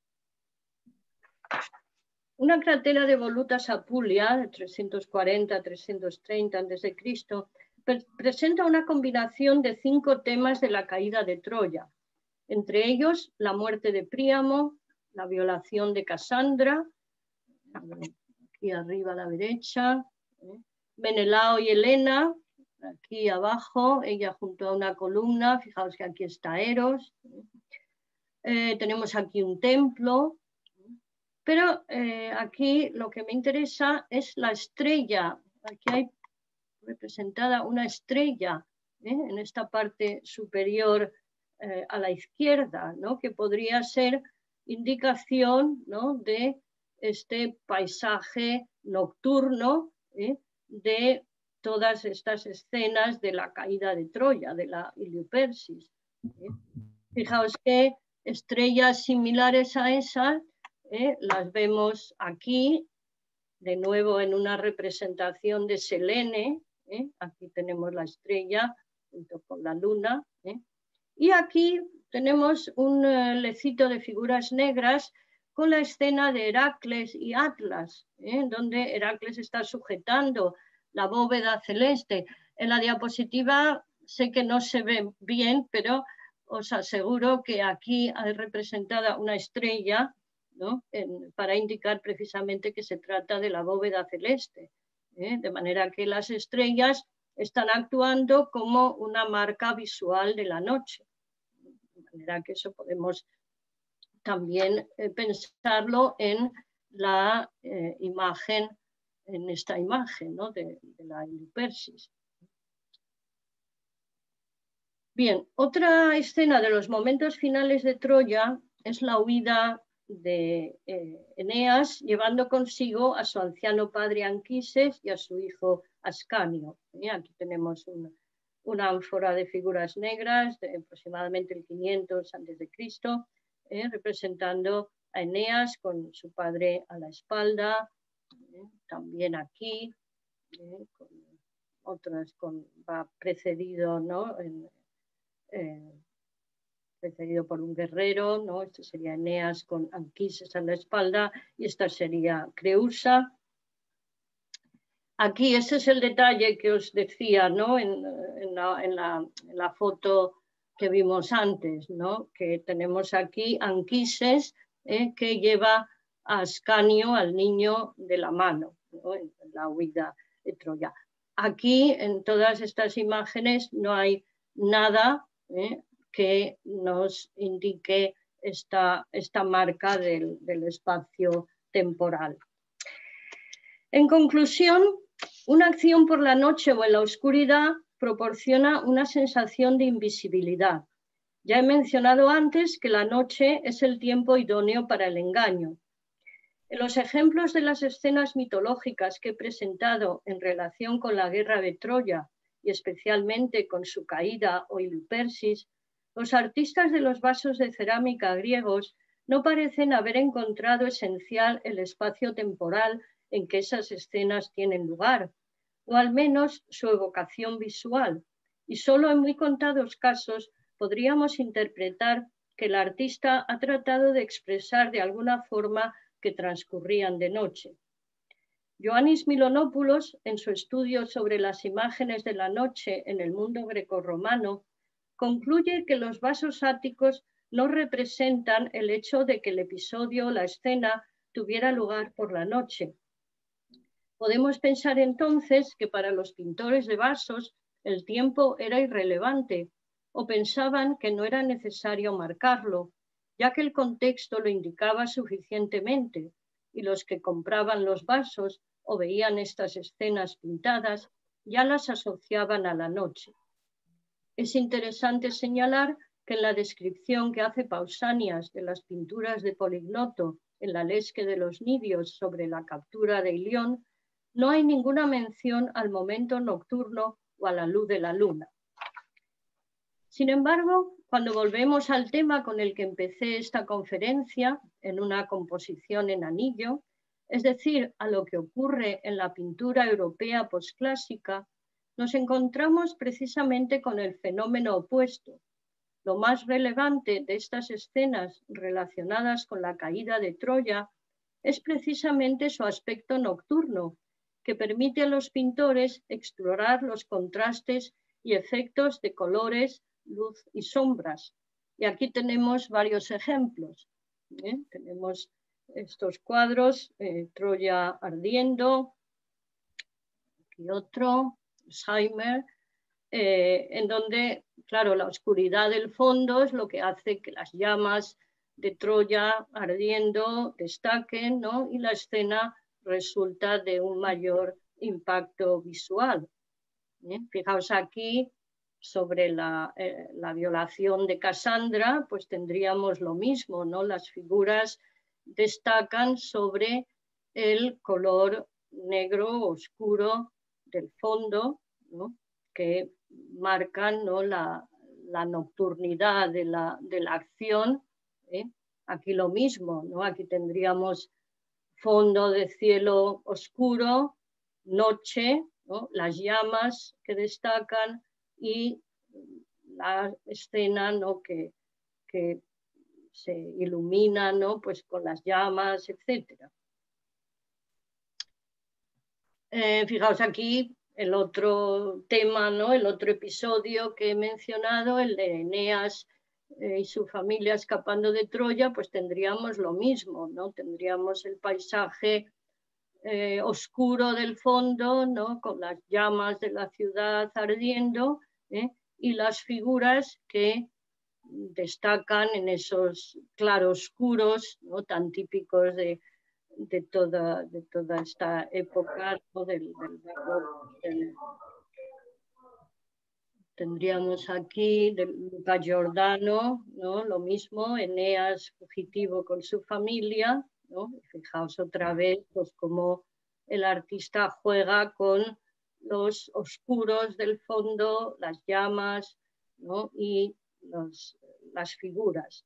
una cratera de Volutas Apulia, de trescientos cuarenta a trescientos treinta antes de Cristo, pre presenta una combinación de cinco temas de la caída de Troya, entre ellos la muerte de Príamo, la violación de Casandra, aquí arriba a la derecha, ¿eh? Menelao y Helena, aquí abajo, ella junto a una columna, fijaos que aquí está Eros, eh, tenemos aquí un templo, pero eh, aquí lo que me interesa es la estrella, aquí hay representada una estrella, ¿eh?, en esta parte superior eh, a la izquierda, ¿no?, que podría ser indicación, ¿no?, de este paisaje nocturno, ¿eh?, de todas estas escenas de la caída de Troya, de la Iliopersis. ¿eh? Fijaos que estrellas similares a esas ¿eh? Las vemos aquí, de nuevo en una representación de Selene, ¿eh? Aquí tenemos la estrella junto con la luna, ¿eh? Y aquí tenemos un uh, lecito de figuras negras con la escena de Heracles y Atlas, ¿eh? Donde Heracles está sujetando la bóveda celeste. En la diapositiva sé que no se ve bien, pero os aseguro que aquí hay representada una estrella, ¿no? En, para indicar precisamente que se trata de la bóveda celeste, ¿eh? De manera que las estrellas están actuando como una marca visual de la noche. De manera que eso podemos también eh, pensarlo en la eh, imagen, en esta imagen, ¿no? de, de la Heliupersis. Bien, otra escena de los momentos finales de Troya es la huida de eh, Eneas, llevando consigo a su anciano padre Anquises y a su hijo Ascanio. ¿Eh? Aquí tenemos una, una ánfora de figuras negras de aproximadamente el quinientos antes de Cristo, eh, representando a Eneas con su padre a la espalda, eh, también aquí, eh, con otras con, va precedido, ¿no? En, eh, precedido por un guerrero, ¿no? Este sería Eneas con Anquises a la espalda y esta sería Creusa. Aquí ese es el detalle que os decía, ¿no? en, en, la, en, la, en la foto que vimos antes, ¿no? Que tenemos aquí Anquises, ¿eh? Que lleva a Ascanio, al niño, de la mano, ¿no? En la huida de Troya. Aquí en todas estas imágenes no hay nada, ¿eh? Que nos indique esta, esta marca del, del espacio temporal. En conclusión, una acción por la noche o en la oscuridad proporciona una sensación de invisibilidad. Ya he mencionado antes que la noche es el tiempo idóneo para el engaño. En los ejemplos de las escenas mitológicas que he presentado en relación con la guerra de Troya y especialmente con su caída o Heliupersis, los artistas de los vasos de cerámica griegos no parecen haber encontrado esencial el espacio temporal en que esas escenas tienen lugar, o al menos su evocación visual, y solo en muy contados casos podríamos interpretar que el artista ha tratado de expresar de alguna forma que transcurrían de noche. Ioannis Milonopoulos, en su estudio sobre las imágenes de la noche en el mundo grecorromano, concluye que los vasos áticos no representan el hecho de que el episodio o la escena tuviera lugar por la noche. Podemos pensar entonces que para los pintores de vasos el tiempo era irrelevante o pensaban que no era necesario marcarlo, ya que el contexto lo indicaba suficientemente y los que compraban los vasos o veían estas escenas pintadas ya las asociaban a la noche. Es interesante señalar que en la descripción que hace Pausanias de las pinturas de Polignoto en la Lesque de los Nidios sobre la captura de Ilión, no hay ninguna mención al momento nocturno o a la luz de la luna. Sin embargo, cuando volvemos al tema con el que empecé esta conferencia, en una composición en anillo, es decir, a lo que ocurre en la pintura europea posclásica, nos encontramos precisamente con el fenómeno opuesto. Lo más relevante de estas escenas relacionadas con la caída de Troya es precisamente su aspecto nocturno, que permite a los pintores explorar los contrastes y efectos de colores, luz y sombras. Y aquí tenemos varios ejemplos. ¿eh? Tenemos estos cuadros, eh, Troya ardiendo, aquí otro, Scheimer, eh, en donde, claro, la oscuridad del fondo es lo que hace que las llamas de Troya ardiendo destaquen, ¿no? Y la escena resulta de un mayor impacto visual. ¿eh? Fijaos aquí sobre la, eh, la violación de Casandra, pues tendríamos lo mismo, ¿no? Las figuras destacan sobre el color negro oscuro del fondo, ¿no? Que marcan, ¿no? la, la nocturnidad de la, de la acción, ¿eh? aquí lo mismo, ¿no? Aquí tendríamos fondo de cielo oscuro, noche, ¿no? Las llamas que destacan y la escena, ¿no? que, que se ilumina, ¿no? Pues con las llamas, etcétera. Eh, fijaos aquí el otro tema, ¿no? El otro episodio que he mencionado, el de Eneas eh, y su familia escapando de Troya, pues tendríamos lo mismo, ¿no? Tendríamos el paisaje eh, oscuro del fondo, ¿no? Con las llamas de la ciudad ardiendo, ¿eh? Y las figuras que destacan en esos claroscuros, ¿no? Tan típicos de, de, toda, de toda esta época, ¿no? del, del barroco. Del... Tendríamos aquí de Luca Giordano, ¿no? Lo mismo, Eneas fugitivo con su familia, ¿no? Fijaos otra vez pues, cómo el artista juega con los oscuros del fondo, las llamas, ¿no? Y los, las figuras.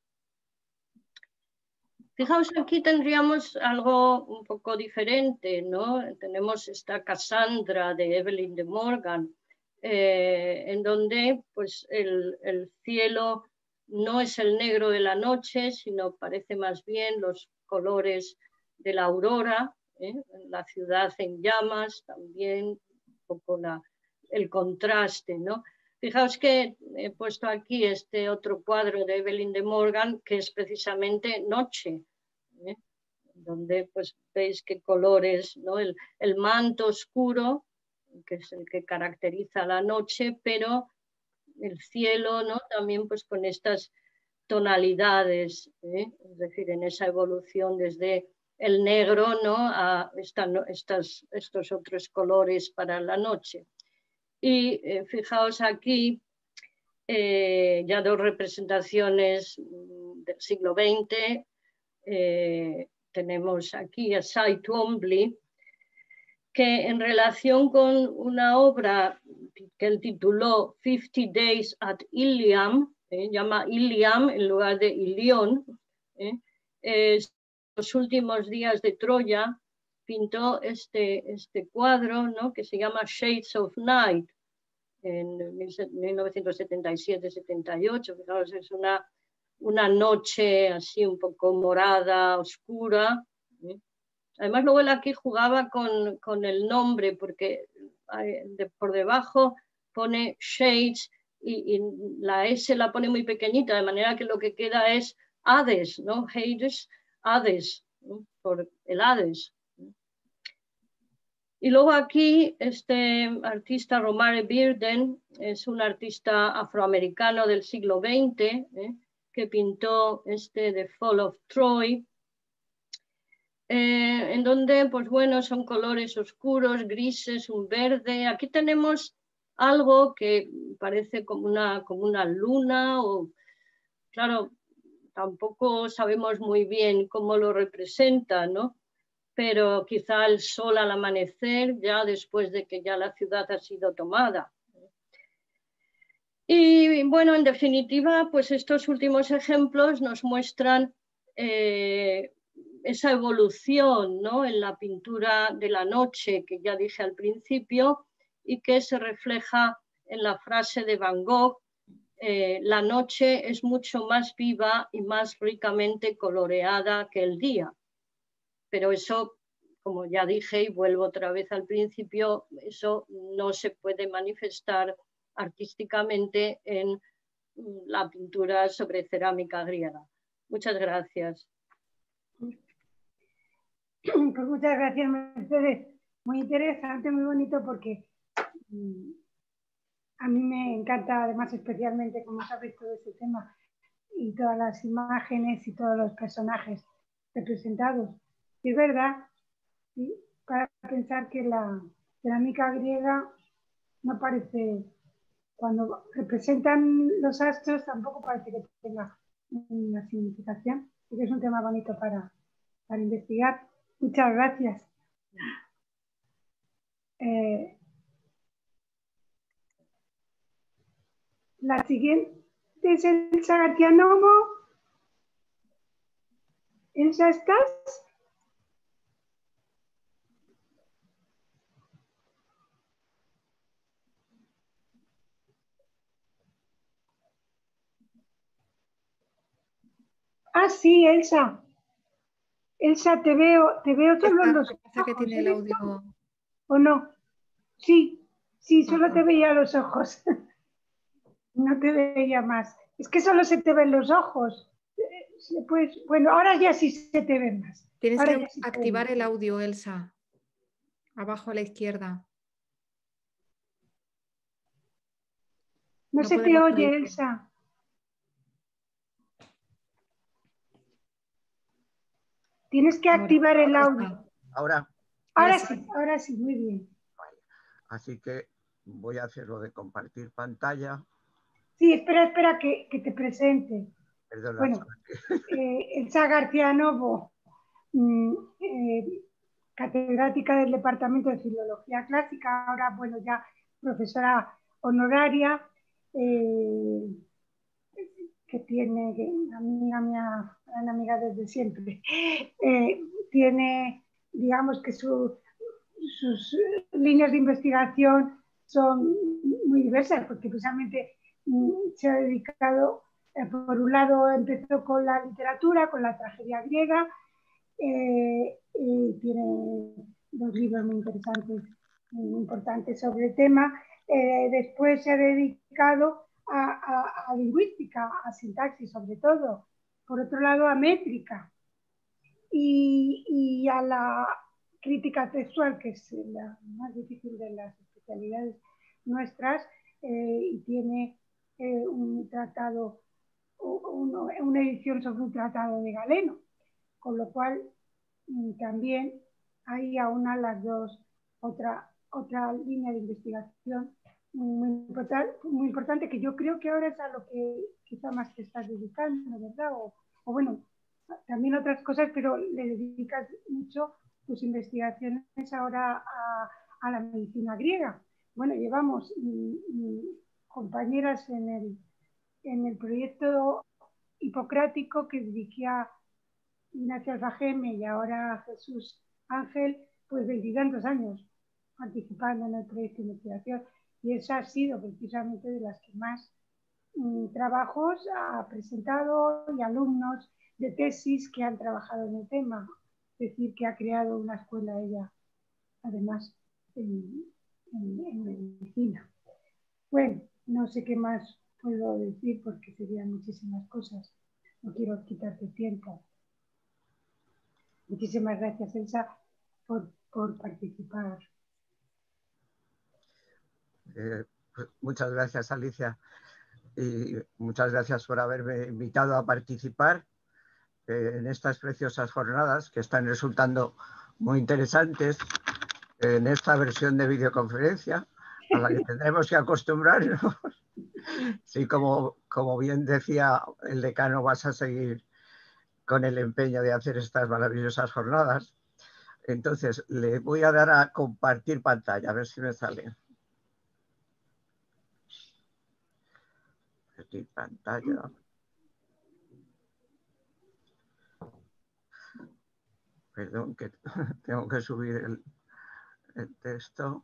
Fijaos, aquí tendríamos algo un poco diferente, ¿no? Tenemos esta Cassandra de Evelyn de Morgan, eh, en donde pues, el, el cielo no es el negro de la noche, sino parece más bien los colores de la aurora, ¿eh? La ciudad en llamas, también un poco la, el contraste, ¿no? Fijaos que he puesto aquí este otro cuadro de Evelyn de Morgan, que es precisamente Noche, ¿eh? Donde pues veis qué colores, ¿no? El, el manto oscuro, que es el que caracteriza la noche, pero el cielo, ¿no? También pues con estas tonalidades, ¿eh? Es decir, en esa evolución desde el negro, ¿no? A esta, estas, estos otros colores para la noche. Y eh, fijaos aquí eh, ya dos representaciones del siglo veinte. Eh, tenemos aquí a Cy Twombly, que en relación con una obra que él tituló Fifty Days at Ilium, eh, llama Ilium en lugar de Ilión, eh, es los últimos días de Troya, pintó este, este cuadro, ¿no? Que se llama Shades of Night, en mil novecientos setenta y siete setenta y ocho, fijaos, es una, una noche así un poco morada, oscura. ¿eh? Además, luego él aquí jugaba con, con el nombre, porque de, por debajo pone Shades y, y la S la pone muy pequeñita, de manera que lo que queda es Hades, ¿no? Hades, Hades, ¿no? Por el Hades. Y luego aquí este artista Romare Bearden es un artista afroamericano del siglo veinte, ¿eh? que pintó este The Fall of Troy, eh, en donde pues bueno, son colores oscuros, grises, un verde. Aquí tenemos algo que parece como una, como una luna, o claro, tampoco sabemos muy bien cómo lo representa, ¿no? Pero quizá el sol al amanecer, ya después de que ya la ciudad ha sido tomada. Y bueno, en definitiva, pues estos últimos ejemplos nos muestran eh, esa evolución, ¿no? En la pintura de la noche, que ya dije al principio, y que se refleja en la frase de Van Gogh, eh, la noche es mucho más viva y más ricamente coloreada que el día. Pero eso, como ya dije y vuelvo otra vez al principio, eso no se puede manifestar artísticamente en la pintura sobre cerámica griega. Muchas gracias. Pues muchas gracias, Mercedes. Muy interesante, muy bonito, porque mmm, a mí me encanta, además, especialmente cómo sabes todo este tema y todas las imágenes y todos los personajes representados. Y es verdad, ¿sí? Para pensar que la cerámica griega no parece, cuando representan los astros, tampoco parece que tenga una significación. Así que es un tema bonito para, para investigar. Muchas gracias. Eh, la siguiente es el Sagatianomo. Elsa, ¿estás? Ah, sí, Elsa. Elsa, te veo, te veo solo en los Pasa que ojos. tiene el audio. ¿O no? Sí, sí, solo te veía los ojos. No te veía más. Es que solo se te ven los ojos. Pues, bueno, ahora ya sí se te ven más. Tienes Ahora que ya sí te activar ven. el audio, Elsa. Abajo a la izquierda. No, No se te podemos oye, oírte. Elsa. Tienes que Ahora, activar el ahora audio. está. Ahora, Ahora Ahora sí, sí. ahora sí, muy bien. vale. Así que voy a hacer lo de compartir pantalla. Sí, espera, espera que, que te presente. Perdona. Bueno, eh, Elsa García Novo, mm, eh, catedrática del Departamento de Filología Clásica, ahora, bueno, ya profesora honoraria, eh, que tiene, que, amiga mía, gran amiga desde siempre, eh, tiene, digamos que su, sus líneas de investigación son muy diversas, porque precisamente mm, se ha dedicado, eh, por un lado empezó con la literatura, con la tragedia griega, eh, y tiene dos libros muy interesantes, muy importantes sobre el tema. Eh, después se ha dedicado a, a, a lingüística, a sintaxis sobre todo. Por otro lado, a métrica y, y a la crítica textual, que es la más difícil de las especialidades nuestras, eh, y tiene eh, un tratado, uno, una edición sobre un tratado de Galeno, con lo cual también hay aún a las dos otra, otra línea de investigación muy, important, muy importante, que yo creo que ahora es a lo que quizá más te estás dedicando, ¿verdad? O, o bueno, también otras cosas, pero le dedicas mucho tus investigaciones ahora a, a la medicina griega. Bueno, llevamos mm, mm, compañeras en el, en el proyecto hipocrático que dirigía Ignacio Alfajeme y ahora Jesús Ángel, pues veintitantos años participando en el proyecto de investigación, y esa ha sido precisamente de las que más mmm, trabajos ha presentado y alumnos de tesis que han trabajado en el tema, es decir, que ha creado una escuela ella, además, en, en, en medicina. Bueno, no sé qué más puedo decir porque serían muchísimas cosas, no quiero quitarte tiempo. Muchísimas gracias, Elsa, por, por participar. Eh, pues muchas gracias, Alicia, y muchas gracias por haberme invitado a participar eh, en estas preciosas jornadas que están resultando muy interesantes en esta versión de videoconferencia a la que tendremos que acostumbrarnos. Sí, como, como bien decía el decano, vas a seguir con el empeño de hacer estas maravillosas jornadas. Entonces, le voy a dar a compartir pantalla, a ver si me sale. Compartir pantalla. Perdón, que tengo que subir el, el texto.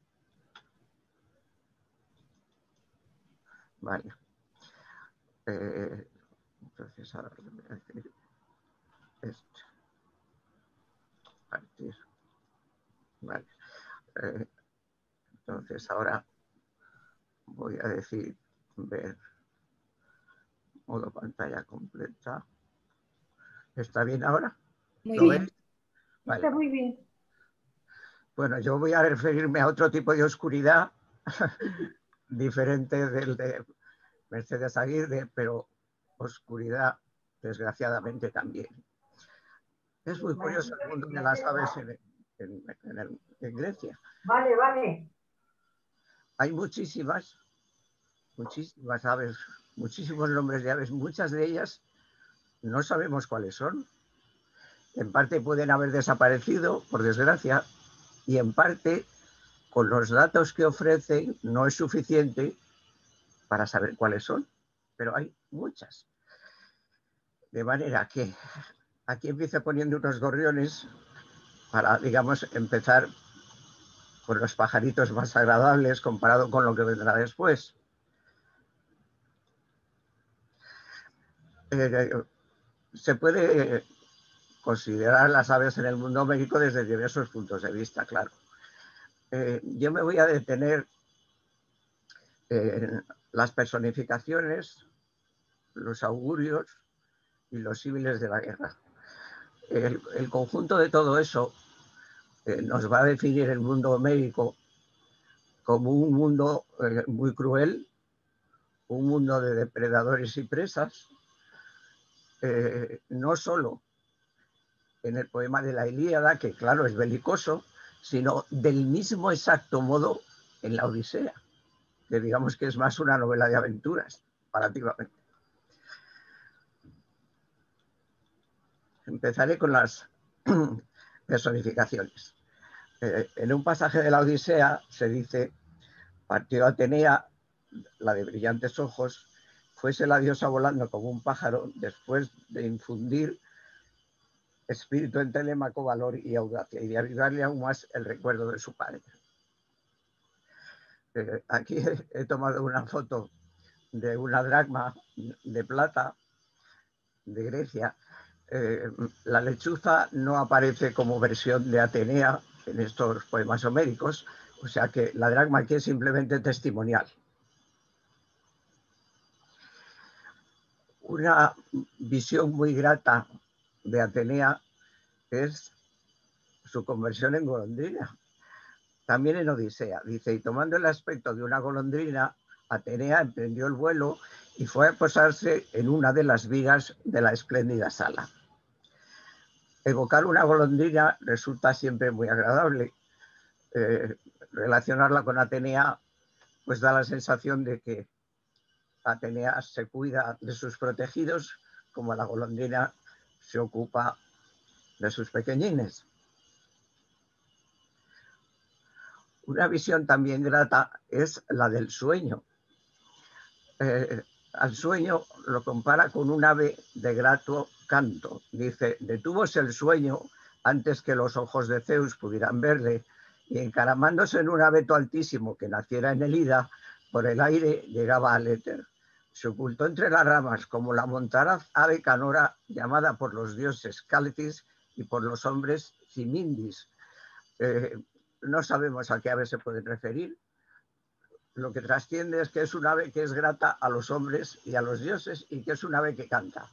Vale. Eh, entonces, ahora le voy a decir esto. Compartir. Vale. Eh, entonces, ahora voy a decir ver modo pantalla completa. ¿Está bien ahora? Muy ¿Lo bien. ves? Vale. Está muy bien. Bueno, yo voy a referirme a otro tipo de oscuridad diferente del de Mercedes Aguirre, pero oscuridad, desgraciadamente, también. Es muy curioso el mundo de las aves en, en, en, el, en Grecia. Vale, vale. Hay muchísimas, muchísimas aves, muchísimos nombres de aves, muchas de ellas no sabemos cuáles son. En parte pueden haber desaparecido, por desgracia, y en parte, con los datos que ofrecen, no es suficiente para saber cuáles son, pero hay muchas. De manera que Aquí empieza poniendo unos gorriones para, digamos, empezar por los pajaritos más agradables comparado con lo que vendrá después. Eh, se puede considerar las aves en el mundo homérico desde diversos puntos de vista, claro. Eh, yo me voy a detener en las personificaciones, los augurios y los símiles de la guerra. El, el conjunto de todo eso eh, nos va a definir el mundo homérico como un mundo eh, muy cruel, un mundo de depredadores y presas, eh, no solo en el poema de la Ilíada, que claro es belicoso, sino del mismo exacto modo en la Odisea, que digamos que es más una novela de aventuras, comparativamente. Empezaré con las personificaciones. Eh, en un pasaje de la Odisea se dice: partió Atenea, la de brillantes ojos, fuese la diosa volando como un pájaro después de infundir espíritu en Telémaco, valor y audacia, y de avivarle aún más el recuerdo de su padre. Eh, aquí he, he tomado una foto de una dracma de plata de Grecia. Eh, la lechuza no aparece como versión de Atenea en estos poemas homéricos, o sea que la dracma aquí es simplemente testimonial. Una visión muy grata de Atenea es su conversión en golondrina. También en Odisea, dice: y tomando el aspecto de una golondrina, Atenea emprendió el vuelo y fue a posarse en una de las vigas de la espléndida sala. Evocar una golondrina resulta siempre muy agradable. Eh, relacionarla con Atenea pues da la sensación de que Atenea se cuida de sus protegidos como la golondrina se ocupa de sus pequeñines. Una visión también grata es la del sueño. Eh, al sueño lo compara con un ave de grato canto. Dice: detúvose el sueño antes que los ojos de Zeus pudieran verle, y encaramándose en un abeto altísimo que naciera en el Ida, por el aire llegaba al éter. Se ocultó entre las ramas como la montaraz ave canora, llamada por los dioses Caletis y por los hombres Cimindis. Eh, no sabemos a qué ave se puede referir. Lo que trasciende es que es un ave que es grata a los hombres y a los dioses, y que es un ave que canta.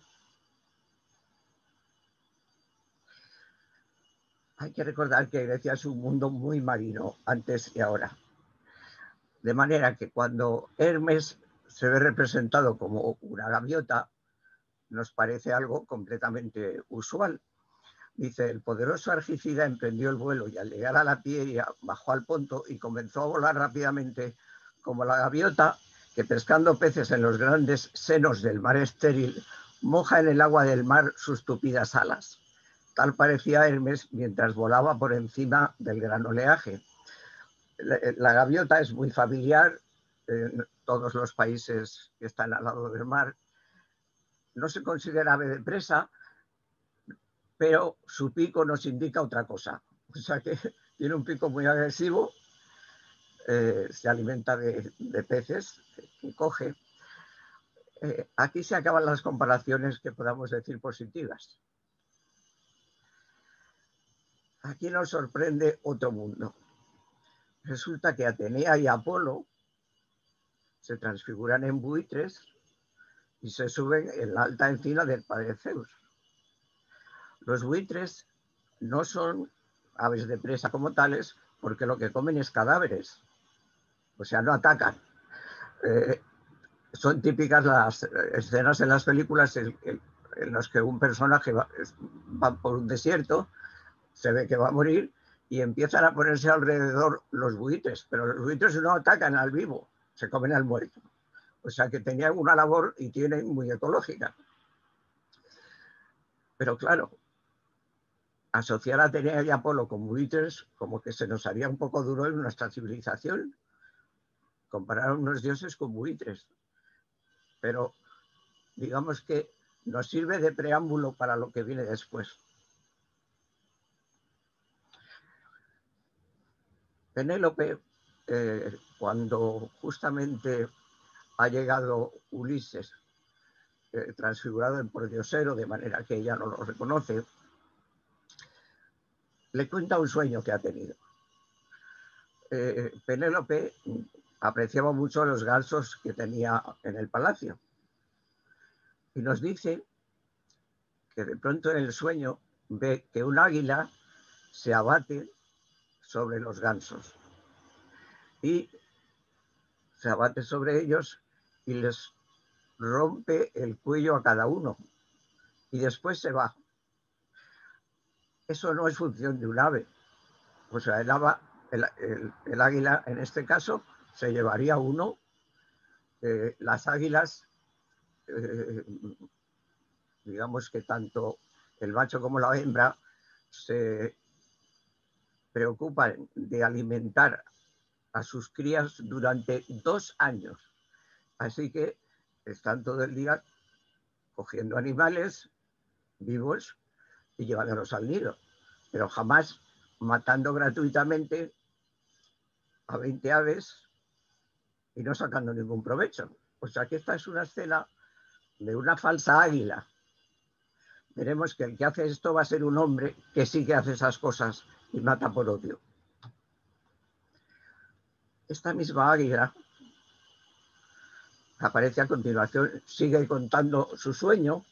Hay que recordar que Grecia es un mundo muy marino, antes y ahora. De manera que cuando Hermes se ve representado como una gaviota, nos parece algo completamente usual. Dice: el poderoso Argicida emprendió el vuelo y al llegar a la Pieria bajó al Ponto y comenzó a volar rápidamente como la gaviota que, pescando peces en los grandes senos del mar estéril, moja en el agua del mar sus tupidas alas. Tal parecía Hermes mientras volaba por encima del gran oleaje. La, la gaviota es muy familiar en todos los países que están al lado del mar. No se considera ave de presa, pero su pico nos indica otra cosa. O sea que tiene un pico muy agresivo, eh, se alimenta de, de peces que, que coge. Eh, aquí se acaban las comparaciones que podamos decir positivas. Aquí nos sorprende otro mundo. Resulta que Atenea y Apolo se transfiguran en buitres y se suben en la alta encina del padre Zeus. Los buitres no son aves de presa como tales, porque lo que comen es cadáveres, o sea, no atacan. Eh, son típicas las escenas en las películas en, en, en las que un personaje va, va por un desierto, se ve que va a morir y empiezan a ponerse alrededor los buitres, pero los buitres no atacan al vivo, se comen al muerto. O sea que tenían una labor y tienen muy ecológica. Pero claro, asociar a Atenea y Apolo con buitres como que se nos haría un poco duro en nuestra civilización. Comparar a unos dioses con buitres. Pero digamos que nos sirve de preámbulo para lo que viene después. Penélope, eh, cuando justamente ha llegado Ulises, eh, transfigurado en pordiosero, de manera que ella no lo reconoce, le cuenta un sueño que ha tenido. Eh, Penélope apreciaba mucho los gansos que tenía en el palacio y nos dice que de pronto en el sueño ve que un águila se abate sobre los gansos y se abate sobre ellos y les rompe el cuello a cada uno y después se va. Eso no es función de un ave. O sea, el, ava, el, el, el águila en este caso se llevaría uno. Eh, las águilas, eh, digamos que tanto el macho como la hembra se preocupan de alimentar a sus crías durante dos años. Así que están todo el día cogiendo animales vivos y llevándolos al nido, pero jamás matando gratuitamente a veinte aves y no sacando ningún provecho. O sea que esta es una escena de una falsa águila. Veremos que el que hace esto va a ser un hombre que sí que hace esas cosas y mata por odio. Esta misma águila aparece a continuación, sigue contando su sueño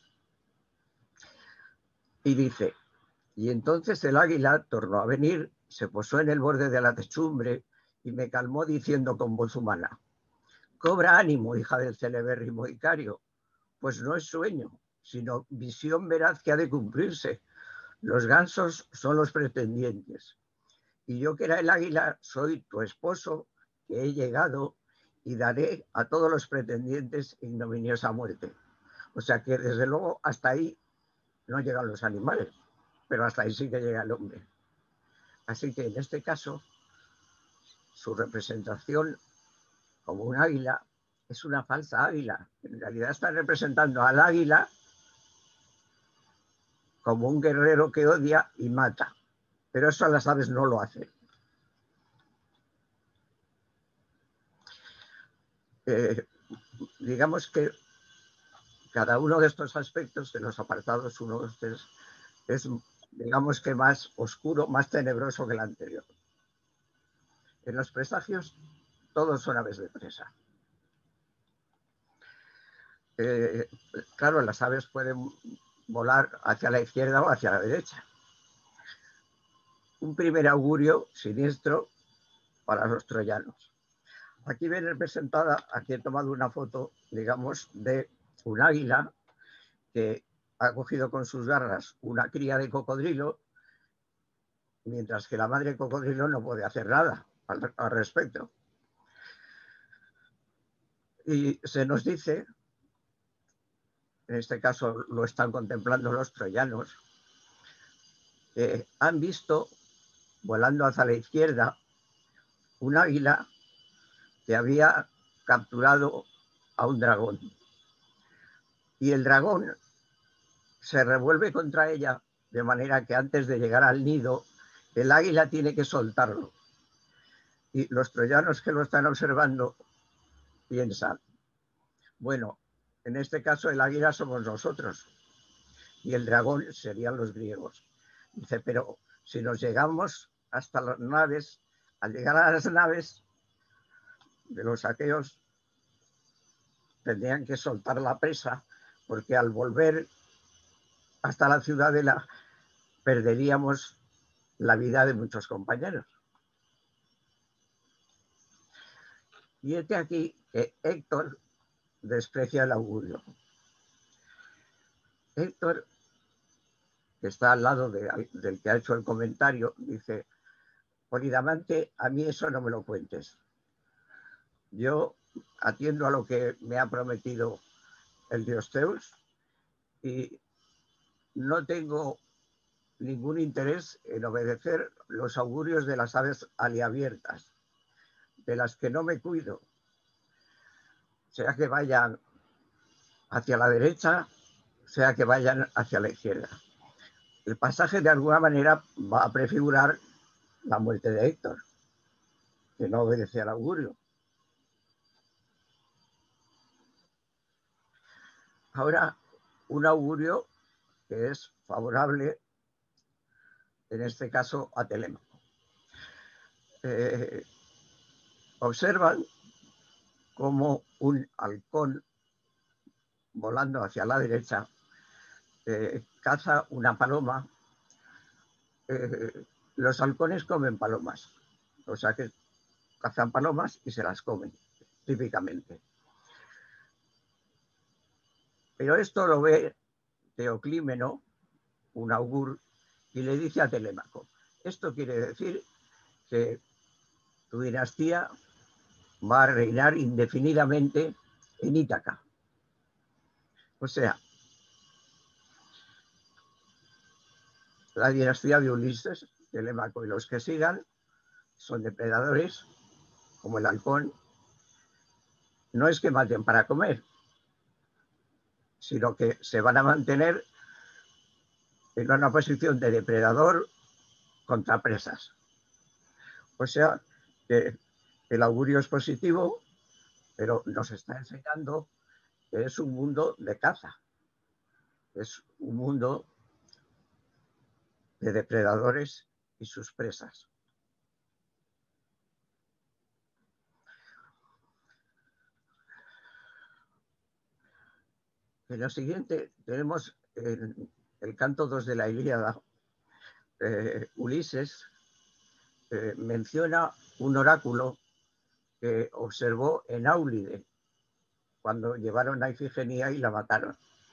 y dice: y entonces el águila tornó a venir, se posó en el borde de la techumbre y me calmó diciendo con voz humana: cobra ánimo, hija del celebérrimo Icario, pues no es sueño, sino visión veraz que ha de cumplirse. Los gansos son los pretendientes. Y yo, que era el águila, soy tu esposo, que he llegado y daré a todos los pretendientes ignominiosa muerte. O sea que desde luego hasta ahí no llegan los animales, pero hasta ahí sí que llega el hombre. Así que en este caso, su representación como un águila es una falsa águila. En realidad está representando al águila como un guerrero que odia y mata. Pero eso a las aves no lo hace. Eh, digamos que cada uno de estos aspectos, de los apartados uno, dos, tres, es, digamos que más oscuro, más tenebroso que el anterior. En los presagios, todos son aves de presa. Eh, claro, las aves pueden volar hacia la izquierda o hacia la derecha. Un primer augurio siniestro para los troyanos. Aquí ven representada, aquí he tomado una foto, digamos, de un águila que ha cogido con sus garras una cría de cocodrilo, mientras que la madre cocodrilo no puede hacer nada al, al respecto. Y se nos dice, en este caso lo están contemplando los troyanos, que han visto volando hacia la izquierda un águila que había capturado a un dragón. Y el dragón se revuelve contra ella, de manera que antes de llegar al nido, el águila tiene que soltarlo. Y los troyanos que lo están observando piensan: bueno, en este caso el águila somos nosotros y el dragón serían los griegos. Dice: pero si nos llegamos hasta las naves, al llegar a las naves de los aqueos, tendrían que soltar la presa, porque al volver hasta la ciudadela perderíamos la vida de muchos compañeros. Y este aquí que Héctor desprecia el augurio. Héctor, que está al lado de, del que ha hecho el comentario, dice: Polidamante, a mí eso no me lo cuentes. Yo atiendo a lo que me ha prometido el dios Zeus y no tengo ningún interés en obedecer los augurios de las aves aliabiertas, de las que no me cuido, sea que vayan hacia la derecha, sea que vayan hacia la izquierda. El pasaje de alguna manera va a prefigurar la muerte de Héctor, que no obedece al augurio. Ahora, un augurio que es favorable, en este caso, a Telémaco. Eh, observan cómo un halcón volando hacia la derecha eh, caza una paloma. Eh, los halcones comen palomas, o sea que cazan palomas y se las comen, típicamente. Pero esto lo ve Teoclímeno, un augur, y le dice a Telémaco: esto quiere decir que tu dinastía va a reinar indefinidamente en Ítaca. O sea, la dinastía de Ulises, Telémaco y los que sigan son depredadores, como el halcón. No es que maten para comer, sino que se van a mantener en una posición de depredador contra presas. O sea, que el augurio es positivo, pero nos está enseñando que es un mundo de caza. Es un mundo de depredadores y sus presas. En lo siguiente tenemos el, el canto dos de la Ilíada. Eh, Ulises eh, menciona un oráculo que observó en Áulide cuando llevaron a Ifigenia y la mataron.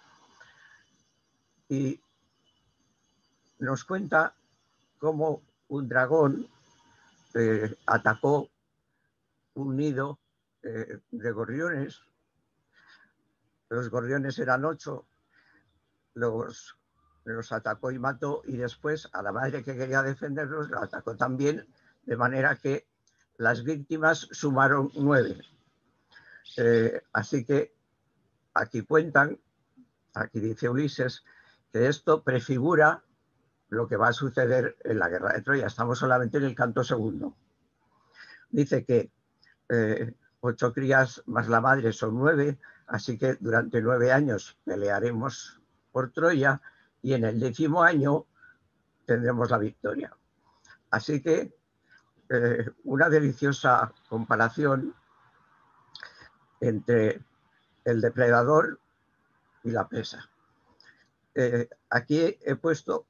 Y nos cuenta cómo un dragón eh, atacó un nido eh, de gorriones. Los gorriones eran ocho, los, los atacó y mató, y después a la madre que quería defenderlos la atacó también, de manera que las víctimas sumaron nueve. Eh, así que aquí cuentan, aquí dice Ulises, que esto prefigura lo que va a suceder en la guerra de Troya. Estamos solamente en el canto segundo. Dice que eh, ocho crías más la madre son nueve, así que durante nueve años pelearemos por Troya y en el décimo año tendremos la victoria. Así que eh, una deliciosa comparación entre el depredador y la presa. Eh, aquí he puesto,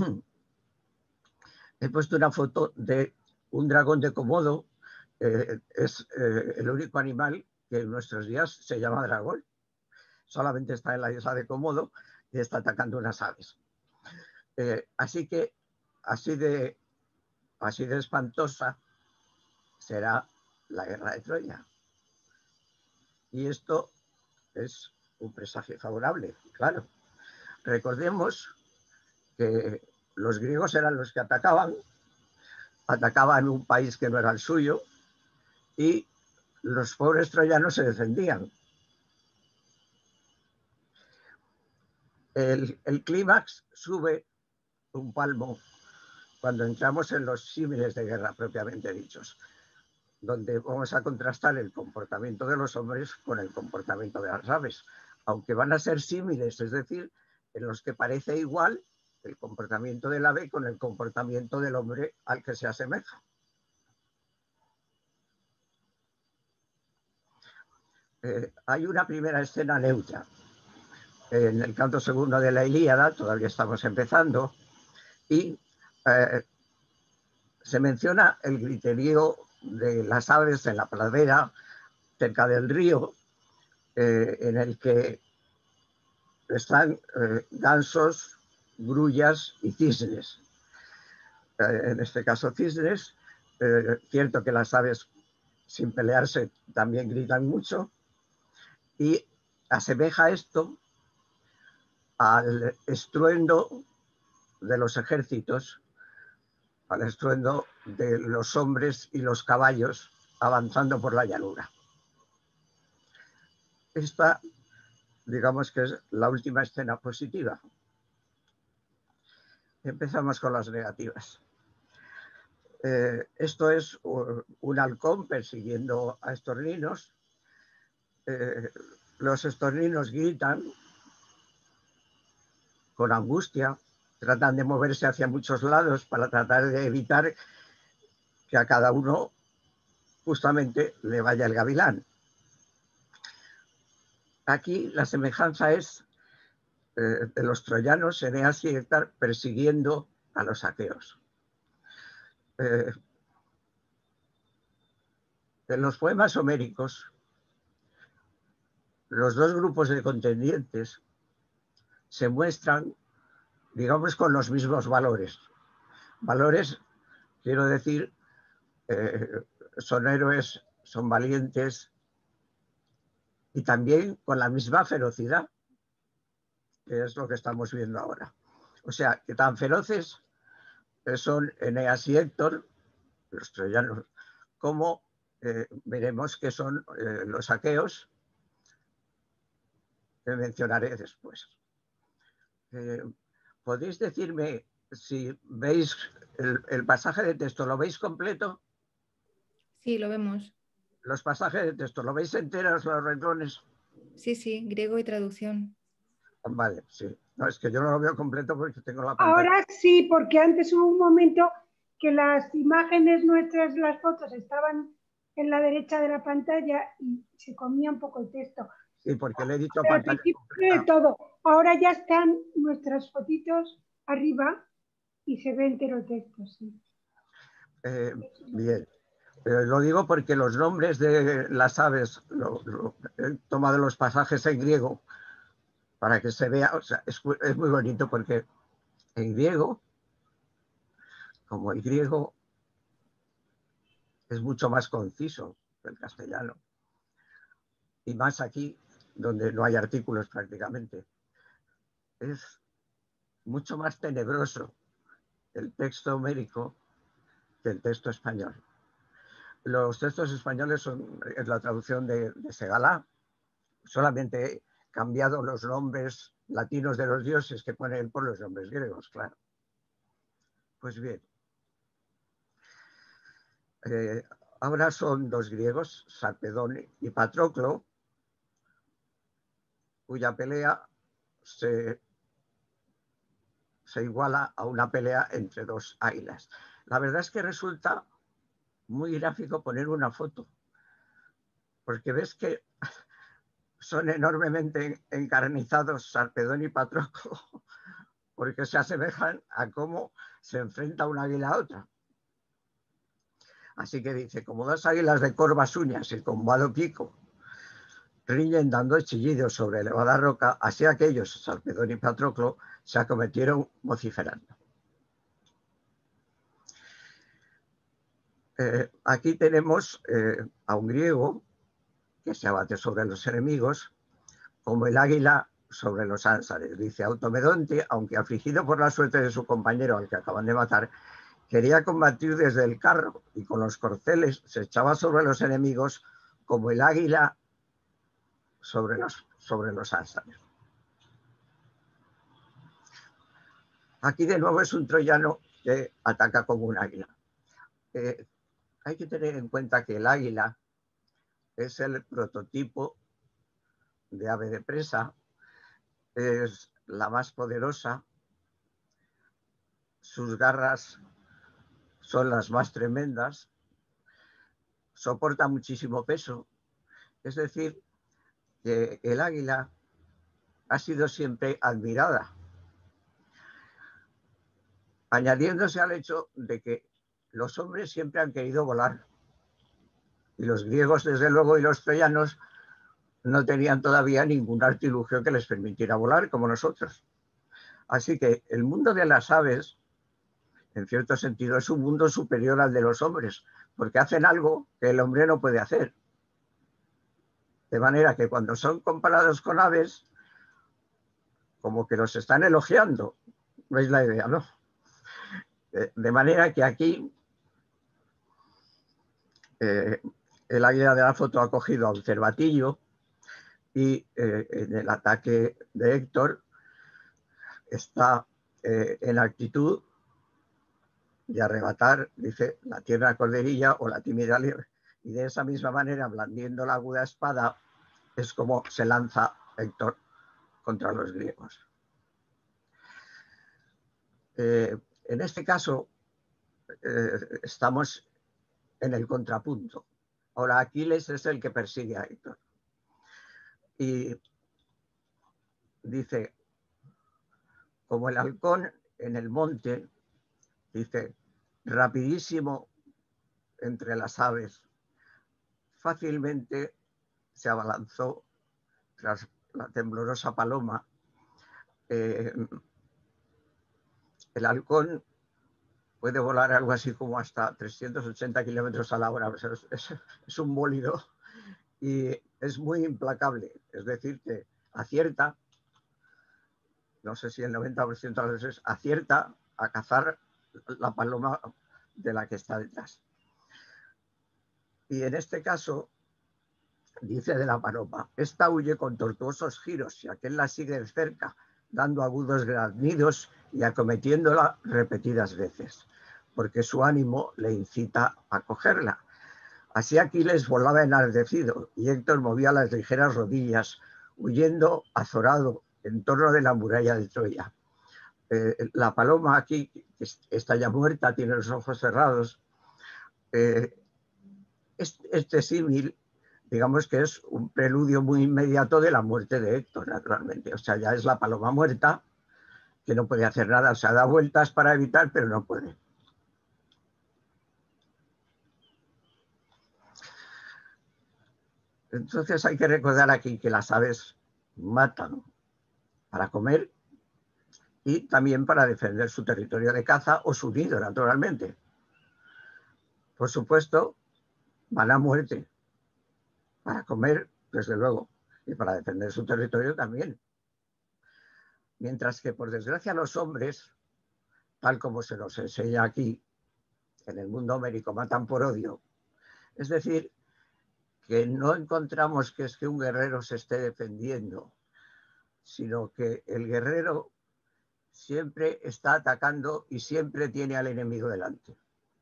he puesto una foto de un dragón de Komodo. Eh, es eh, el único animal que en nuestros días se llama dragón. Solamente está en la isla de Komodo y está atacando unas aves. Eh, así que así de, así de espantosa será la guerra de Troya. Y esto es un presagio favorable, claro. Recordemos que los griegos eran los que atacaban, atacaban un país que no era el suyo, y los pobres troyanos se defendían. El, el clímax sube un palmo cuando entramos en los símiles de guerra propiamente dichos, donde vamos a contrastar el comportamiento de los hombres con el comportamiento de las aves, aunque van a ser símiles, es decir, en los que parece igual el comportamiento del ave con el comportamiento del hombre al que se asemeja. Eh, hay una primera escena neutra. En el canto segundo de la Ilíada, todavía estamos empezando, y eh, se menciona el griterío de las aves en la pradera cerca del río, eh, en el que están eh, gansos, grullas y cisnes. Eh, en este caso cisnes, eh, cierto que las aves sin pelearse también gritan mucho, y asemeja esto al estruendo de los ejércitos, al estruendo de los hombres y los caballos avanzando por la llanura. Esta digamos que es la última escena positiva. Empezamos con las negativas. Eh, esto es un halcón persiguiendo a estorninos. Eh, los estorninos gritan con angustia, tratan de moverse hacia muchos lados para tratar de evitar que a cada uno justamente le vaya el gavilán. Aquí la semejanza es eh, de los troyanos, Eneas y Héctor persiguiendo a los aqueos. Eh, en los poemas homéricos, los dos grupos de contendientes se muestran, digamos, con los mismos valores. Valores, quiero decir, eh, son héroes, son valientes y también con la misma ferocidad, que es lo que estamos viendo ahora. O sea, que tan feroces son Eneas y Héctor, los troyanos, como eh, veremos que son eh, los aqueos, que mencionaré después. Eh, ¿Podéis decirme si veis el, el pasaje de texto, lo veis completo? Sí, lo vemos. Los pasajes de texto, ¿lo veis enteros los renglones? Sí, sí, griego y traducción. Vale, sí. No, es que yo no lo veo completo porque tengo la pantalla. Ahora sí, porque antes hubo un momento que las imágenes nuestras, las fotos, estaban en la derecha de la pantalla y se comía un poco el texto. Sí, porque le he dicho Pero al pantalla principio completa. de todo. Ahora ya están nuestras fotitos arriba y se ve entero el texto, sí. Eh, bien. Eh, lo digo porque los nombres de las aves, lo, lo, he tomado los pasajes en griego para que se vea, o sea, es, es muy bonito porque en griego, como el griego es mucho más conciso que el castellano, y más aquí, donde no hay artículos prácticamente, es mucho más tenebroso el texto homérico que el texto español. Los textos españoles son, es la traducción de, de Segalá, solamente he cambiado los nombres latinos de los dioses que pone él por los nombres griegos, claro. Pues bien, eh, ahora son dos griegos, Sarpedón y Patroclo, cuya pelea se, se iguala a una pelea entre dos águilas. La verdad es que resulta muy gráfico poner una foto, porque ves que son enormemente encarnizados Sarpedón y Patroclo, porque se asemejan a cómo se enfrenta una águila a otra. Así que dice, como dos águilas de corvas uñas y combado pico, riñen dando chillidos sobre elevada roca, así aquellos, Sarpedón y Patroclo, se acometieron vociferando. Eh, aquí tenemos eh, a un griego que se abate sobre los enemigos, como el águila sobre los ánsares. Dice, Automedonte, aunque afligido por la suerte de su compañero al que acaban de matar, quería combatir desde el carro y con los corceles se echaba sobre los enemigos como el águila sobre los, sobre los ánsares. Aquí de nuevo es un troyano que ataca como un águila. Eh, hay que tener en cuenta que el águila es el prototipo de ave de presa, es la más poderosa, sus garras son las más tremendas, soporta muchísimo peso, es decir, que el águila ha sido siempre admirada, añadiéndose al hecho de que los hombres siempre han querido volar, y los griegos, desde luego, y los troyanos no tenían todavía ningún artilugio que les permitiera volar como nosotros. Así que el mundo de las aves, en cierto sentido, es un mundo superior al de los hombres, porque hacen algo que el hombre no puede hacer. De manera que cuando son comparados con aves, como que los están elogiando. ¿Veis la idea, no? De manera que aquí eh, el águila de la foto ha cogido a un cervatillo y eh, en el ataque de Héctor está eh, en actitud de arrebatar, dice, la tierna corderilla o la tímida liebre. Y de esa misma manera, blandiendo la aguda espada, es como se lanza Héctor contra los griegos. Eh, en este caso, eh, estamos en el contrapunto. Ahora, Aquiles es el que persigue a Héctor. Y dice, como el halcón en el monte, dice, rapidísimo entre las aves, fácilmente se abalanzó tras la temblorosa paloma. Eh, el halcón puede volar algo así como hasta trescientos ochenta kilómetros a la hora. Es, es, es un bólido y es muy implacable. Es decir, que acierta, no sé si el noventa por ciento de las veces, acierta a cazar la paloma de la que está detrás. Y en este caso, dice de la paloma, esta huye con tortuosos giros y aquel la sigue de cerca, dando agudos graznidos y acometiéndola repetidas veces, porque su ánimo le incita a cogerla. Así Aquiles volaba enardecido y Héctor movía las ligeras rodillas, huyendo azorado en torno de la muralla de Troya. Eh, la paloma aquí, que está ya muerta, tiene los ojos cerrados. Eh, este símil, digamos que es un preludio muy inmediato de la muerte de Héctor, naturalmente. O sea, ya es la paloma muerta, que no puede hacer nada. O sea, da vueltas para evitar, pero no puede. Entonces hay que recordar aquí que las aves matan para comer y también para defender su territorio de caza o su nido, naturalmente. Por supuesto, van a muerte para comer, desde luego, y para defender su territorio también. Mientras que, por desgracia, los hombres, tal como se nos enseña aquí, en el mundo homérico, matan por odio. Es decir, que no encontramos que es que un guerrero se esté defendiendo, sino que el guerrero siempre está atacando y siempre tiene al enemigo delante.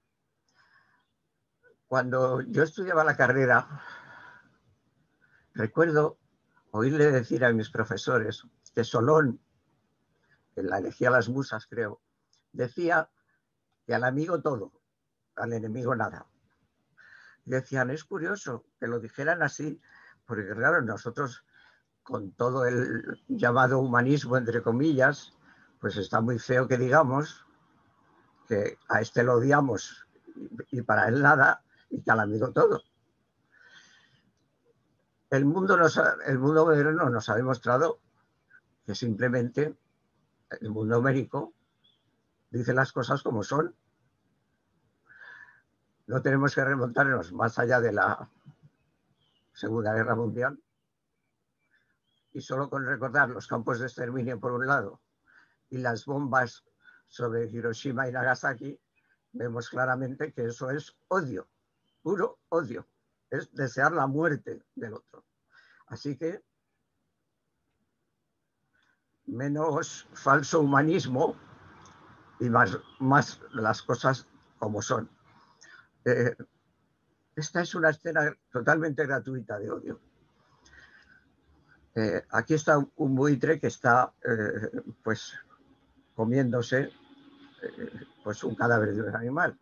Cuando yo estudiaba la carrera, recuerdo oírle decir a mis profesores que Solón, en la Elegía a las Musas, creo, decía que al amigo todo, al enemigo nada. Y decían, es curioso que lo dijeran así, porque claro, nosotros, con todo el llamado humanismo, entre comillas, pues está muy feo que digamos que a este lo odiamos y para él nada, y que al amigo todo. El mundo, nos ha, el mundo moderno nos ha demostrado que simplemente el mundo homérico dice las cosas como son. No tenemos que remontarnos más allá de la Segunda Guerra Mundial. Y solo con recordar los campos de exterminio por un lado y las bombas sobre Hiroshima y Nagasaki, vemos claramente que eso es odio, puro odio. Es desear la muerte del otro. Así que menos falso humanismo y más, más las cosas como son. Eh, esta es una escena totalmente gratuita de odio. Eh, aquí está un buitre que está eh, pues comiéndose eh, pues un cadáver de un animal.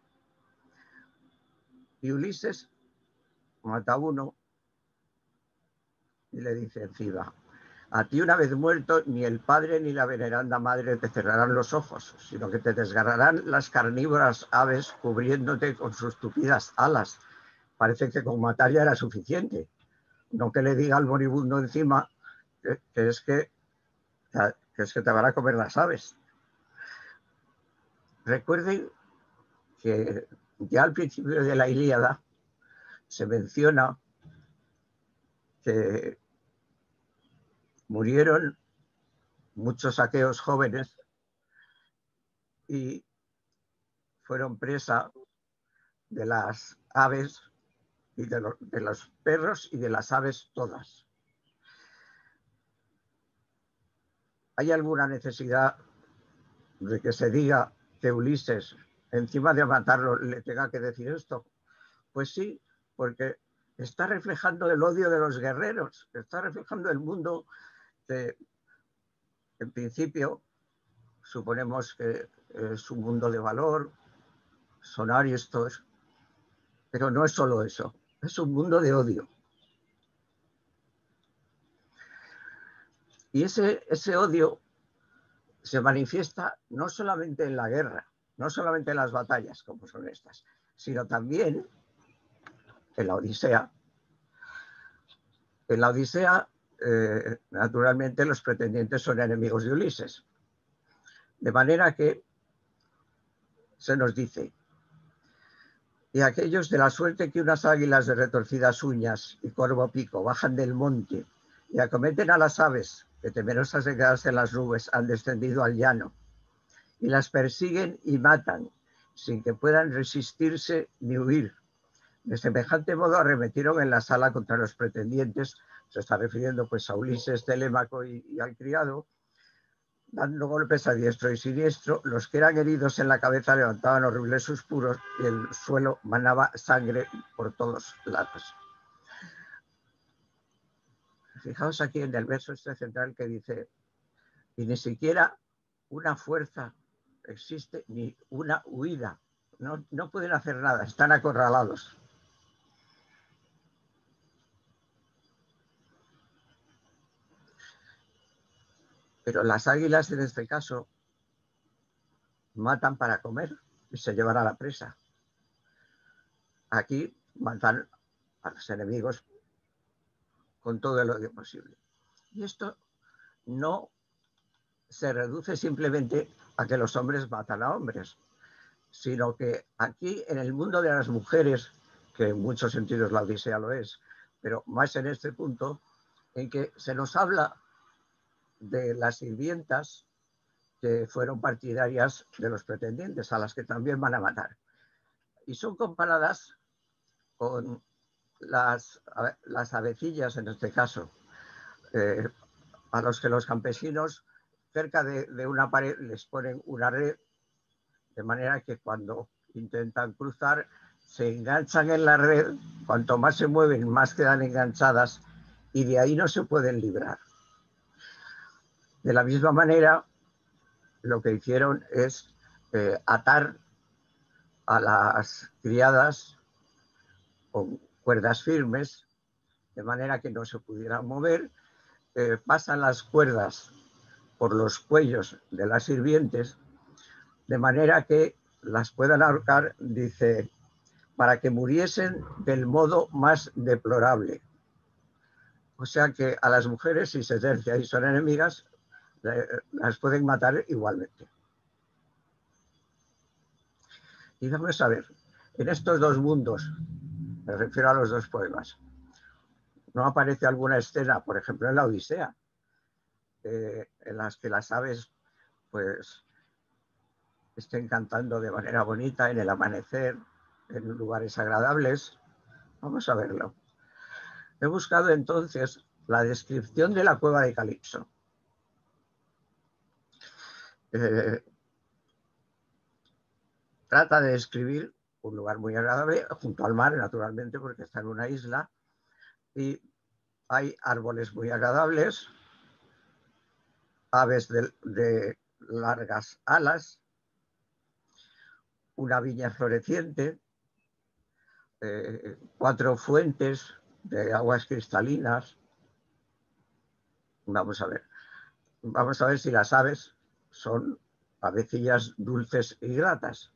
Y Ulises mata a uno y le dice encima, a ti una vez muerto ni el padre ni la veneranda madre te cerrarán los ojos, sino que te desgarrarán las carnívoras aves cubriéndote con sus tupidas alas. Parece que con matar ya era suficiente. No que le diga al moribundo encima que, que, es que, que es que te van a comer las aves. Recuerden que ya al principio de la Ilíada se menciona que murieron muchos aqueos jóvenes y fueron presa de las aves y de, lo, de los perros y de las aves todas. ¿hay alguna necesidad de que se diga que Ulises, encima de matarlo, le tenga que decir esto? Pues sí, porque está reflejando el odio de los guerreros, está reflejando el mundo que, en principio, suponemos que es un mundo de valor, son aristos, pero no es solo eso, es un mundo de odio. Y ese, ese odio se manifiesta no solamente en la guerra, no solamente en las batallas, como son estas, sino también en la Odisea. En la Odisea, eh, naturalmente, los pretendientes son enemigos de Ulises. De manera que se nos dice: y aquellos de la suerte que unas águilas de retorcidas uñas y corvo pico bajan del monte y acometen a las aves que, temerosas de quedarse en las nubes, han descendido al llano y las persiguen y matan sin que puedan resistirse ni huir. De semejante modo arremetieron en la sala contra los pretendientes, se está refiriendo pues a Ulises, Telémaco y, y al criado, dando golpes a diestro y siniestro. Los que eran heridos en la cabeza levantaban horribles suspiros y el suelo manaba sangre por todos lados. Fijaos aquí en el verso este central que dice: y ni siquiera una fuerza existe, ni una huida. No, no pueden hacer nada, están acorralados. Pero las águilas en este caso matan para comer y se llevan a la presa. Aquí matan a los enemigos con todo el odio posible. Y esto no se reduce simplemente a que los hombres matan a hombres, sino que aquí en el mundo de las mujeres, que en muchos sentidos la Odisea lo es, pero más en este punto, en que se nos habla de las sirvientas que fueron partidarias de los pretendientes, a las que también van a matar. Y son comparadas con las, las avecillas, en este caso, eh, a los que los campesinos cerca de, de una pared les ponen una red, de manera que cuando intentan cruzar se enganchan en la red, cuanto más se mueven más quedan enganchadas y de ahí no se pueden librar. De la misma manera, lo que hicieron es eh, atar a las criadas con cuerdas firmes, de manera que no se pudieran mover. Eh, pasan las cuerdas por los cuellos de las sirvientes, de manera que las puedan ahorcar, dice, para que muriesen del modo más deplorable. O sea que a las mujeres, si se tercia y son enemigas, las pueden matar igualmente. Y vamos a ver, en estos dos mundos, me refiero a los dos poemas, no aparece alguna escena, por ejemplo en la Odisea, eh, en las que las aves pues estén cantando de manera bonita en el amanecer, en lugares agradables. Vamos a verlo. He buscado entonces la descripción de la cueva de Calipso. Eh, trata de describir un lugar muy agradable, junto al mar, naturalmente, porque está en una isla, y hay árboles muy agradables, aves de, de largas alas, una viña floreciente, eh, cuatro fuentes de aguas cristalinas. Vamos a ver. Vamos a ver si las aves son avecillas dulces y gratas.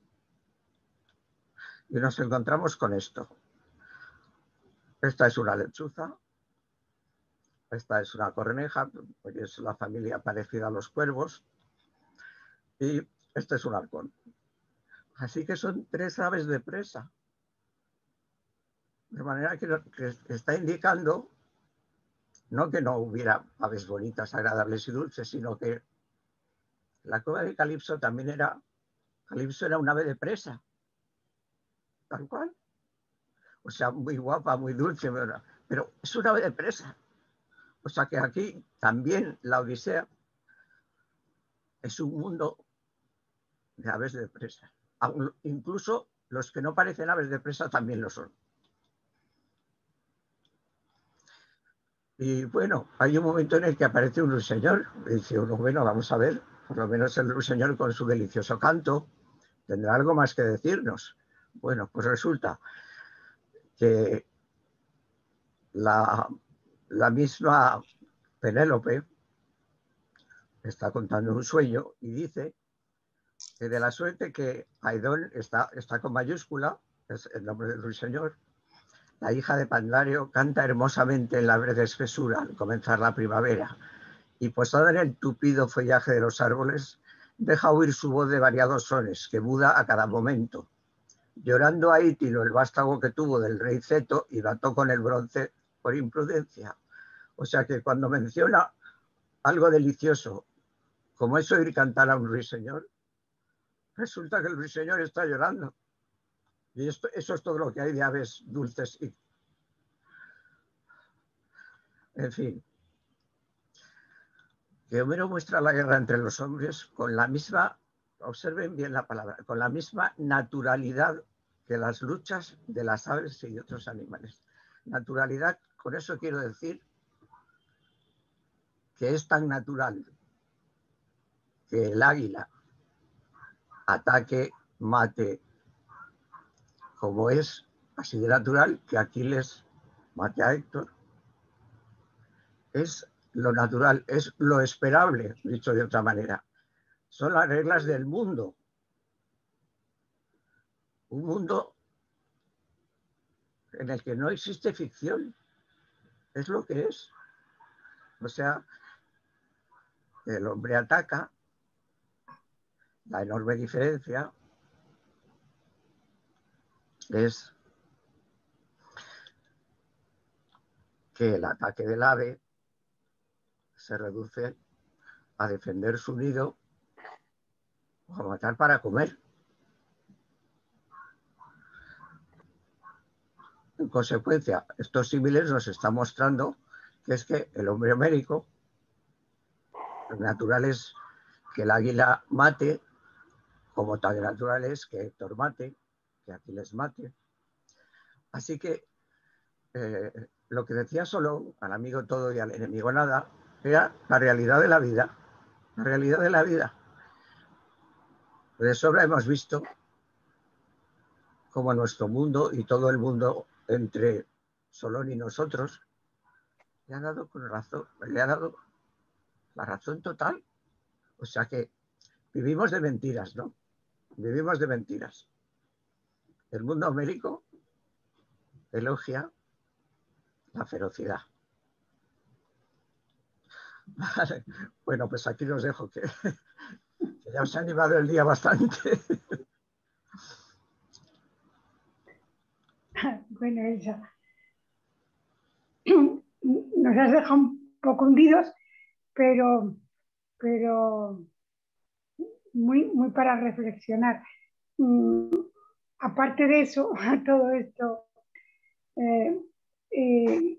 Y nos encontramos con esto. Esta es una lechuza, esta es una corneja, porque es la familia parecida a los cuervos, y este es un halcón. Así que son tres aves de presa. De manera que, que está indicando, no que no hubiera aves bonitas, agradables y dulces, sino que la cueva de Calipso también era, Calipso era un ave de presa, tal cual. O sea, muy guapa, muy dulce, pero es un ave de presa. O sea que aquí también la Odisea es un mundo de aves de presa. Incluso los que no parecen aves de presa también lo son. Y bueno, hay un momento en el que aparece un ruiseñor. Y dice uno, bueno, vamos a ver, por lo menos el ruiseñor con su delicioso canto tendrá algo más que decirnos. Bueno, pues resulta que la, la misma Penélope está contando un sueño y dice que de la suerte que Aidón está, está con mayúscula, es el nombre del ruiseñor, la hija de Pandario canta hermosamente en la breve espesura al comenzar la primavera y posada en el tupido follaje de los árboles deja oír su voz de variados sones que muda a cada momento. Llorando a Ítilo el vástago que tuvo del rey Ceto y mató con el bronce por imprudencia. O sea que cuando menciona algo delicioso como es oír cantar a un ruiseñor, resulta que el ruiseñor está llorando. Y esto, eso es todo lo que hay de aves dulces. Y... En fin, que Homero muestra la guerra entre los hombres con la misma, observen bien la palabra, con la misma naturalidad que las luchas de las aves y de otros animales. Naturalidad, con eso quiero decir que es tan natural que el águila ataque, mate, como es así de natural que Aquiles mate a Héctor. Es lo natural, es lo esperable, dicho de otra manera. Son las reglas del mundo. Un mundo en el que no existe ficción. Es lo que es. O sea, el hombre ataca, la enorme diferencia es que el ataque del ave se reduce a defender su nido o a matar para comer. En consecuencia, estos símiles nos están mostrando que es que el hombre homérico, lo natural es que el águila mate, como tan natural es que Héctor mate, que Aquiles mate. Así que eh, lo que decía Solón, al amigo todo y al enemigo nada, era la realidad de la vida, la realidad de la vida. De sobra hemos visto cómo nuestro mundo y todo el mundo entre Solón y nosotros le ha dado con razón, le ha dado la razón total. O sea que vivimos de mentiras, ¿no? Vivimos de mentiras. El mundo homérico elogia la ferocidad. Vale. Bueno, pues aquí os dejo, que, que ya os ha animado el día bastante. Bueno, Elsa, nos has dejado un poco hundidos, pero, pero muy, muy para reflexionar. Mm, aparte de eso, a todo esto, eh, eh,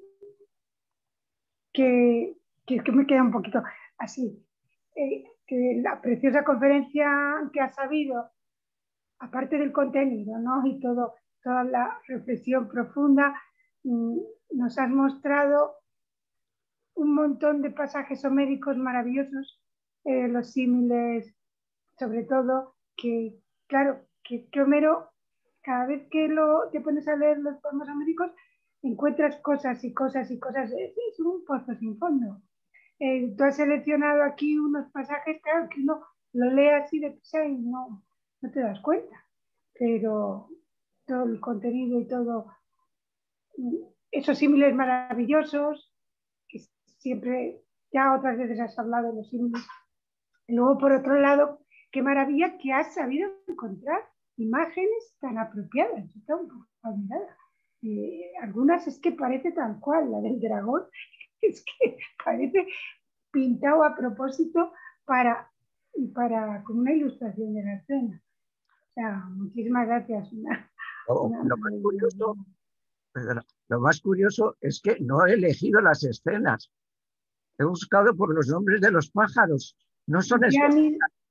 que, que, que me queda un poquito así, eh, que la preciosa conferencia que has sabido, aparte del contenido, ¿no? Y todo, toda la reflexión profunda, mmm, nos has mostrado un montón de pasajes homéricos maravillosos, eh, los símiles, sobre todo, que, claro, que, que Homero, cada vez que lo, te pones a leer los poemas homéricos, encuentras cosas y cosas y cosas, es, es un pozo sin fondo. Eh, tú has seleccionado aquí unos pasajes, claro, que uno lo lee así de prisa y no, no te das cuenta, pero todo el contenido y todo, esos símiles maravillosos, que siempre, ya otras veces has hablado de los símiles. Luego, por otro lado, qué maravilla que has sabido encontrar imágenes tan apropiadas, tan admiradas. Eh, algunas es que parece tal cual, la del dragón, es que parece pintado a propósito para, para con una ilustración de la escena. O sea, muchísimas gracias. Una, Oh, una, lo, más curioso, perdona, lo más curioso es que no he elegido las escenas. He buscado por los nombres de los pájaros. No son escenas. Ni,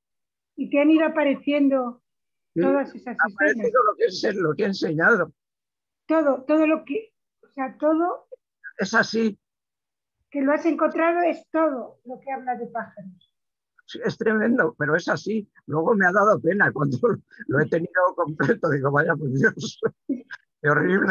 y te han ido apareciendo todas esas Ha escenas. parecido lo que, es, lo que he enseñado. Todo, todo lo que, o sea, todo Es así. que lo has encontrado es todo lo que habla de pájaros. Sí, es tremendo, pero es así. Luego me ha dado pena cuando lo he tenido completo. Digo, vaya, por Dios, qué horrible.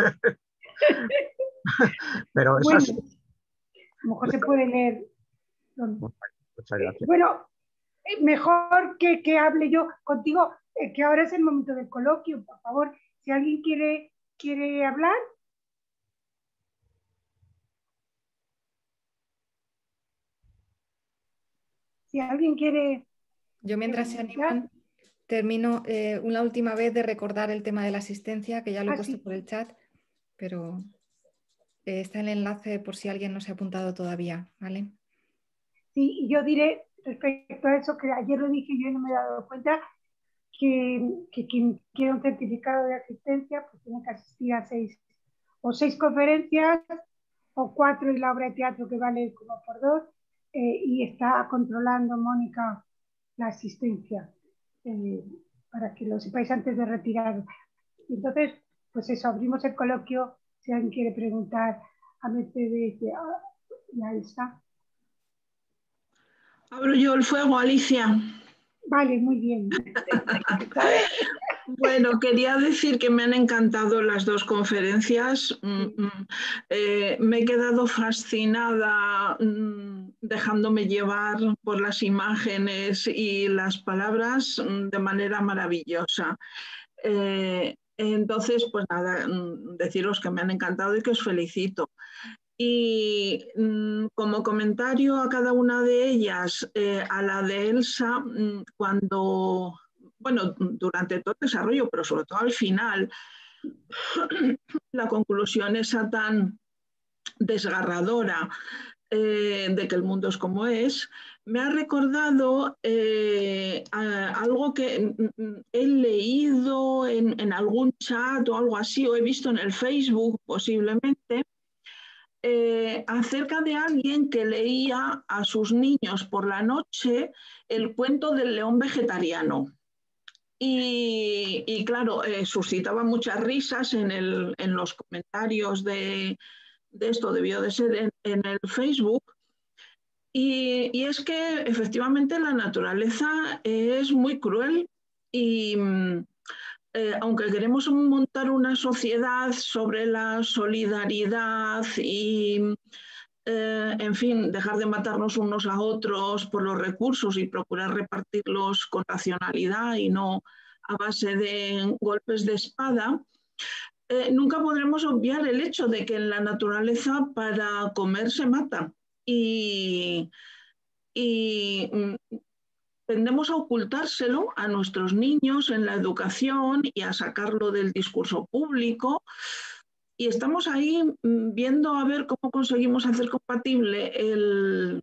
Pero es Bueno, así. a lo mejor se puede leer. Muchas gracias. Bueno, mejor que, que hable yo contigo, eh, que ahora es el momento del coloquio, por favor. Si alguien quiere, quiere hablar. Si alguien quiere... Yo mientras se animan, termino eh, una última vez de recordar el tema de la asistencia, que ya lo he Ah, puesto sí. por el chat, pero eh, está el enlace por si alguien no se ha apuntado todavía, ¿vale? Sí, y yo diré respecto a eso, que ayer lo dije y yo no me he dado cuenta, que, que quien quiera un certificado de asistencia pues tiene que asistir a seis o seis conferencias o cuatro y la obra de teatro que vale como por dos, eh, y está controlando Mónica la asistencia, eh, para que lo sepáis antes de retirar. Entonces, pues eso, abrimos el coloquio, si alguien quiere preguntar a Mercedes, ah, ya está. Abro yo el fuego, Alicia. Vale, muy bien. Bueno, quería decir que me han encantado las dos conferencias. Mm, mm, eh, me he quedado fascinada mm, dejándome llevar por las imágenes y las palabras mm, de manera maravillosa. Eh, entonces, pues nada, mm, deciros que me han encantado y que os felicito. Y mmm, como comentario a cada una de ellas, eh, a la de Elsa, mmm, cuando, bueno, durante todo el desarrollo, pero sobre todo al final, la conclusión esa tan desgarradora eh, de que el mundo es como es, me ha recordado eh, a, algo que mm, he leído en, en algún chat o algo así, o he visto en el Facebook posiblemente, Eh, acerca de alguien que leía a sus niños por la noche el cuento del león vegetariano. Y, y claro, eh, suscitaba muchas risas en, el, en los comentarios de, de, esto, debió de ser en, en el Facebook. Y, y es que efectivamente la naturaleza es muy cruel y... Eh, aunque queremos montar una sociedad sobre la solidaridad y, eh, en fin, dejar de matarnos unos a otros por los recursos y procurar repartirlos con racionalidad y no a base de golpes de espada, eh, nunca podremos obviar el hecho de que en la naturaleza para comer se mata. Y, y tendemos a ocultárselo a nuestros niños en la educación y a sacarlo del discurso público. Y estamos ahí viendo a ver cómo conseguimos hacer compatible el,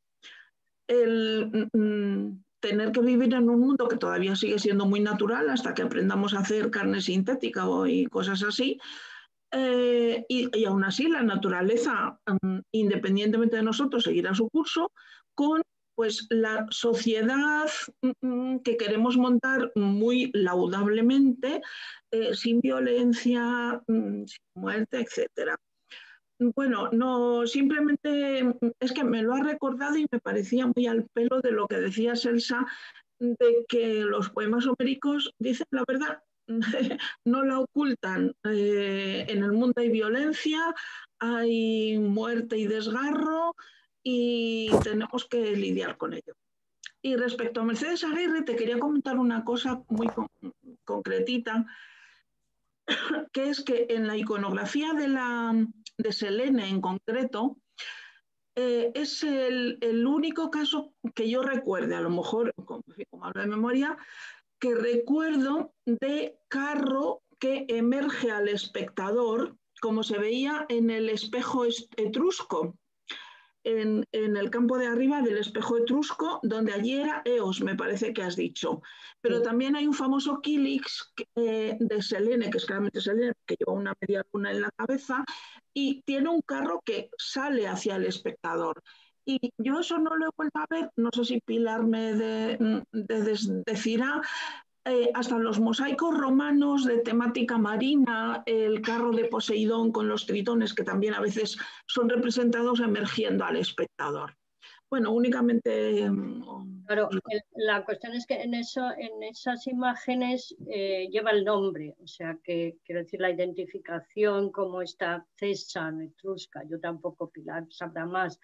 el mm, tener que vivir en un mundo que todavía sigue siendo muy natural hasta que aprendamos a hacer carne sintética y cosas así. Eh, y, y aún así la naturaleza, um, independientemente de nosotros, seguirá su curso con pues la sociedad mm, que queremos montar muy laudablemente, eh, sin violencia, mm, sin muerte, etcétera. Bueno, no, simplemente es que me lo ha recordado y me parecía muy al pelo de lo que decías, Elsa, de que los poemas homéricos dicen la verdad, no la ocultan. Eh, en el mundo hay violencia, hay muerte y desgarro y tenemos que lidiar con ello. Y respecto a Mercedes Aguirre, te quería comentar una cosa muy con, concretita, que es que en la iconografía de, la, de Selene en concreto, eh, es el, el único caso que yo recuerde, a lo mejor, como, como hablo de memoria, que recuerdo de carro que emerge al espectador, como se veía en el espejo etrusco, en, en el campo de arriba del espejo etrusco, donde allí era Eos, me parece que has dicho. Pero sí, también hay un famoso Kilix eh, de Selene, que es claramente Selene, que lleva una media luna en la cabeza, y tiene un carro que sale hacia el espectador. Y yo eso no lo he vuelto a ver, no sé si Pilar me de, de, de, decirá, eh, hasta los mosaicos romanos de temática marina, el carro de Poseidón con los tritones, que también a veces son representados emergiendo al espectador. Bueno, únicamente... Claro, el, la cuestión es que en, eso, en esas imágenes eh, lleva el nombre, o sea, que quiero decir la identificación, como está César, Etrusca, yo tampoco, Pilar sabrá más,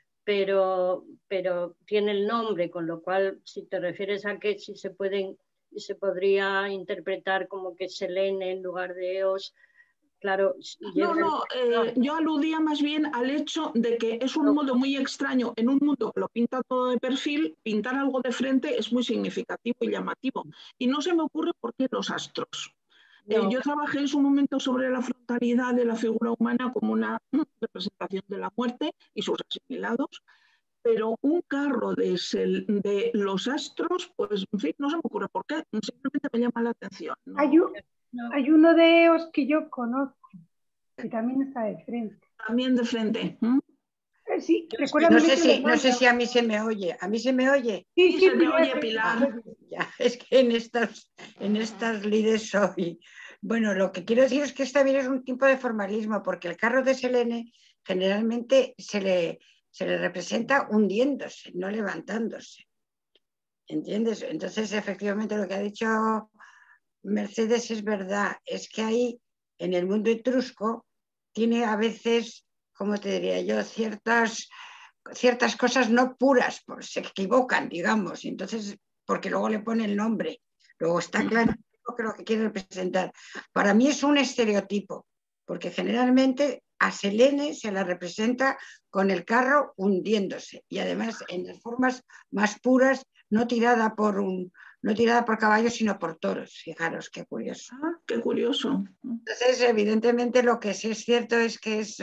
pero, pero tiene el nombre, con lo cual, si te refieres a que si se pueden, se podría interpretar como que Selene en lugar de Eos. Claro, no, no, eh, yo aludía más bien al hecho de que es un modo muy extraño en un mundo que lo pinta todo de perfil, pintar algo de frente es muy significativo y llamativo. Y no se me ocurre por qué los astros. No. Eh, yo trabajé en su momento sobre la frontalidad de la figura humana como una representación de la muerte y sus asimilados, pero un carro de, el, de los astros, pues en fin, no se me ocurre por qué, simplemente me llama la atención. ¿No? Hay, un, no. hay uno de Eos que yo conozco, que también está de frente. También de frente. ¿Mm? Eh, sí, no, sé si, no sé si a mí se me oye. ¿A mí se me oye? Sí, sí, sí se te oye, Pilar. Ah, ya, es que en estas, en estas lides soy... Bueno, lo que quiero decir es que también es un tipo de formalismo, porque el carro de Selene generalmente se le, se le representa hundiéndose, no levantándose. ¿Entiendes? Entonces, efectivamente, lo que ha dicho Mercedes es verdad. Es que ahí, en el mundo etrusco, tiene a veces, como te diría yo, ciertas, ciertas cosas no puras, pues se equivocan, digamos, entonces, porque luego le pone el nombre. Luego está claro que lo que quiere representar. Para mí es un estereotipo, porque generalmente a Selene se la representa con el carro hundiéndose y además en las formas más puras, no tirada por un, no tirada por caballos, sino por toros. Fijaros, qué curioso. Ah, qué curioso. Entonces, evidentemente, lo que sí es cierto es que es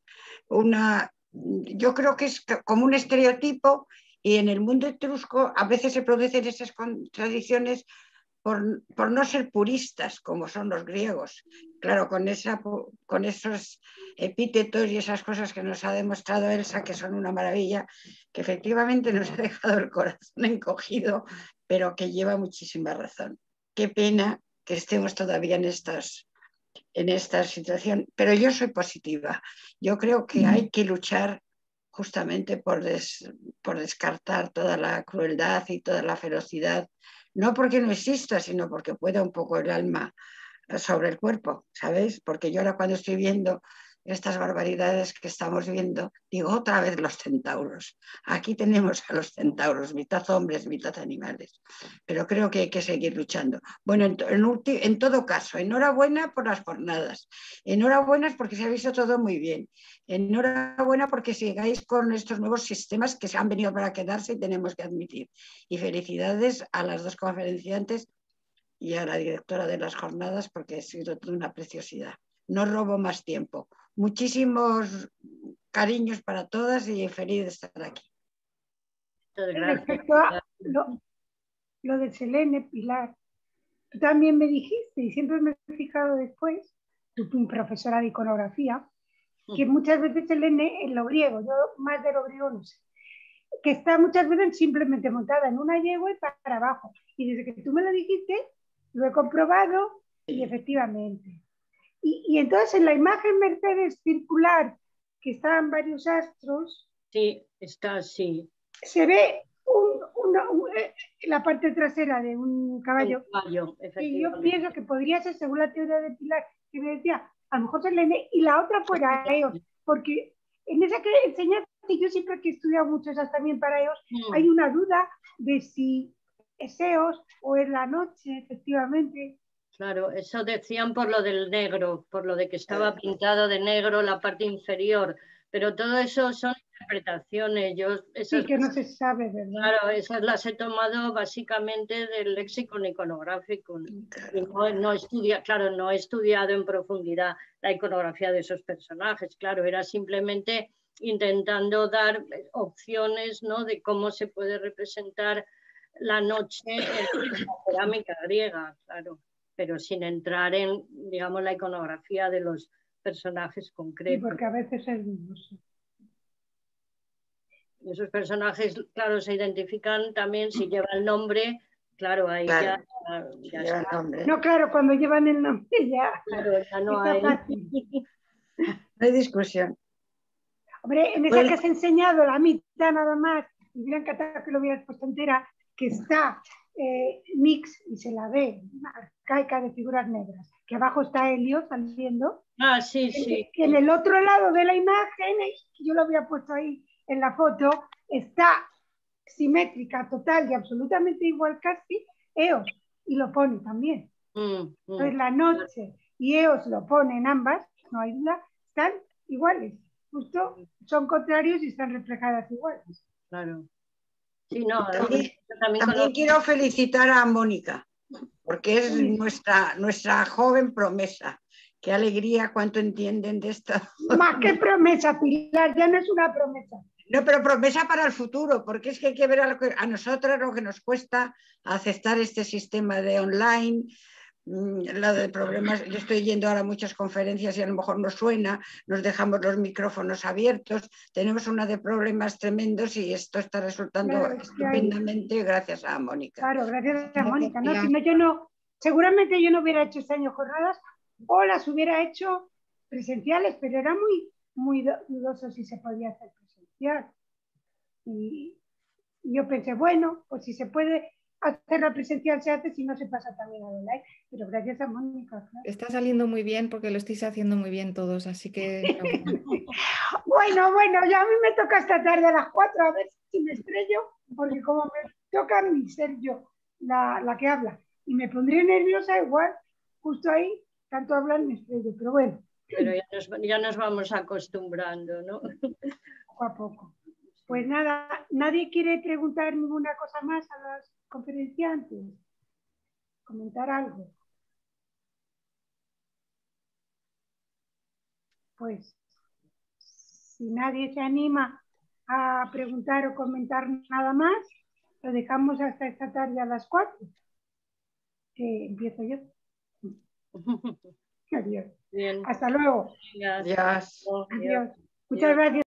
una, yo creo que es como un estereotipo, y en el mundo etrusco a veces se producen esas contradicciones por, por no ser puristas, como son los griegos. Claro, con, esa, con esos epítetos y esas cosas que nos ha demostrado Elsa, que son una maravilla, que efectivamente nos ha dejado el corazón encogido, pero que lleva muchísima razón. Qué pena que estemos todavía en estas, en esta situación, pero yo soy positiva. Yo creo que hay que luchar justamente por, des, por descartar toda la crueldad y toda la ferocidad, no porque no exista, sino porque pueda un poco el alma sobre el cuerpo, ¿sabéis? Porque yo ahora cuando estoy viendo estas barbaridades que estamos viendo, digo otra vez los centauros. Aquí tenemos a los centauros, mitad hombres, mitad animales, pero creo que hay que seguir luchando. Bueno, en, en, en todo caso, enhorabuena por las jornadas, enhorabuena porque se ha visto todo muy bien, enhorabuena porque sigáis con estos nuevos sistemas que se han venido para quedarse y tenemos que admitir. Y felicidades a las dos conferenciantes y a la directora de las jornadas, porque ha sido toda una preciosidad. No robo más tiempo. Muchísimos cariños para todas y feliz de estar aquí. Respecto a lo, lo de Selene, Pilar, tú también me dijiste, y siempre me he fijado después, tú, tu profesora de iconografía, que muchas veces Selene en lo griego, yo más de lo griego no sé, que está muchas veces simplemente montada en una yegua y para abajo. Y desde que tú me lo dijiste, lo he comprobado y efectivamente. Y, y entonces en la imagen Mercedes circular, que estaban varios astros, sí, está así. Se ve un, una, un, la parte trasera de un caballo. Un caballo, y yo pienso que podría ser, según la teoría de Pilar, que me decía, a lo mejor Selene, y la otra fuera Eos, porque en esa que enseñaste, yo siempre que he estudiado mucho esas también para Eos, mm. hay una duda de si es Eos o es la noche, efectivamente. Claro, eso decían por lo del negro, por lo de que estaba pintado de negro la parte inferior, pero todo eso son interpretaciones. Yo esas sí, que no se sabe, ¿verdad? Claro, esas las he tomado básicamente del léxico iconográfico. Y no, no estudia, claro, no he estudiado en profundidad la iconografía de esos personajes, claro, era simplemente intentando dar opciones, ¿no?, de cómo se puede representar la noche en la cerámica griega, claro, pero sin entrar en, digamos, la iconografía de los personajes concretos. Sí, porque a veces es dudoso. Y esos personajes, claro, se identifican también si lleva el nombre, claro, ahí Claro, ya, si ya lleva el está. nombre. No, claro, cuando llevan el nombre ya, Claro, ya no está hay. fácil. No hay discusión. Hombre, en esa Bueno. que has enseñado, la mitad nada más, me hubiera encantado que lo hubieras puesto entera, que está eh, Nix y se la ve, arcaica de figuras negras, que abajo está Helio saliendo, Ah, sí, que, sí. que en el otro lado de la imagen, yo lo había puesto ahí en la foto, está simétrica, total y absolutamente igual casi, Eos, y lo pone también. Mm, mm. Entonces la noche y Eos lo ponen ambas, no hay duda, están iguales. Justo son contrarios y están reflejadas iguales. Claro. Sí, no, También, también también conozco- quiero felicitar a Mónica, porque es Sí. nuestra, nuestra joven promesa. Qué alegría cuánto entienden de esto. Más que promesa, Pilar, ya no es una promesa. No, pero promesa para el futuro, porque es que hay que ver a, lo que, a nosotros lo que nos cuesta aceptar este sistema de online, lo de problemas. Yo estoy yendo ahora a muchas conferencias y a lo mejor nos suena, nos dejamos los micrófonos abiertos, tenemos una de problemas tremendos y esto está resultando Claro, es que hay- estupendamente gracias a Mónica. Claro, gracias a Como Mónica. ¿No? Pilar. Si no, yo no, seguramente yo no hubiera hecho este año jornadas o las hubiera hecho presenciales, pero era muy, muy dudoso si se podía hacer presencial. Y, y yo pensé, bueno, pues si se puede hacer la presencial se hace, si no se pasa también a online. Pero gracias a Mónica, claro. Está saliendo muy bien porque lo estáis haciendo muy bien todos, así que enhorabuena. Bueno, bueno, ya a mí me toca esta tarde a las cuatro a ver si me estrello, porque como me toca a mí ser yo la, la que habla y me pondría nerviosa igual, justo ahí, tanto hablan me estrello, pero bueno, pero ya nos, ya nos vamos acostumbrando, ¿no? poco a poco. Pues nada, ¿nadie quiere preguntar ninguna cosa más a los conferenciantes? ¿Comentar algo? Pues, si nadie se anima a preguntar o comentar nada más, lo dejamos hasta esta tarde a las cuatro, que empiezo yo. Adiós. Bien. Hasta luego. Gracias. Adiós. Adiós. Muchas gracias.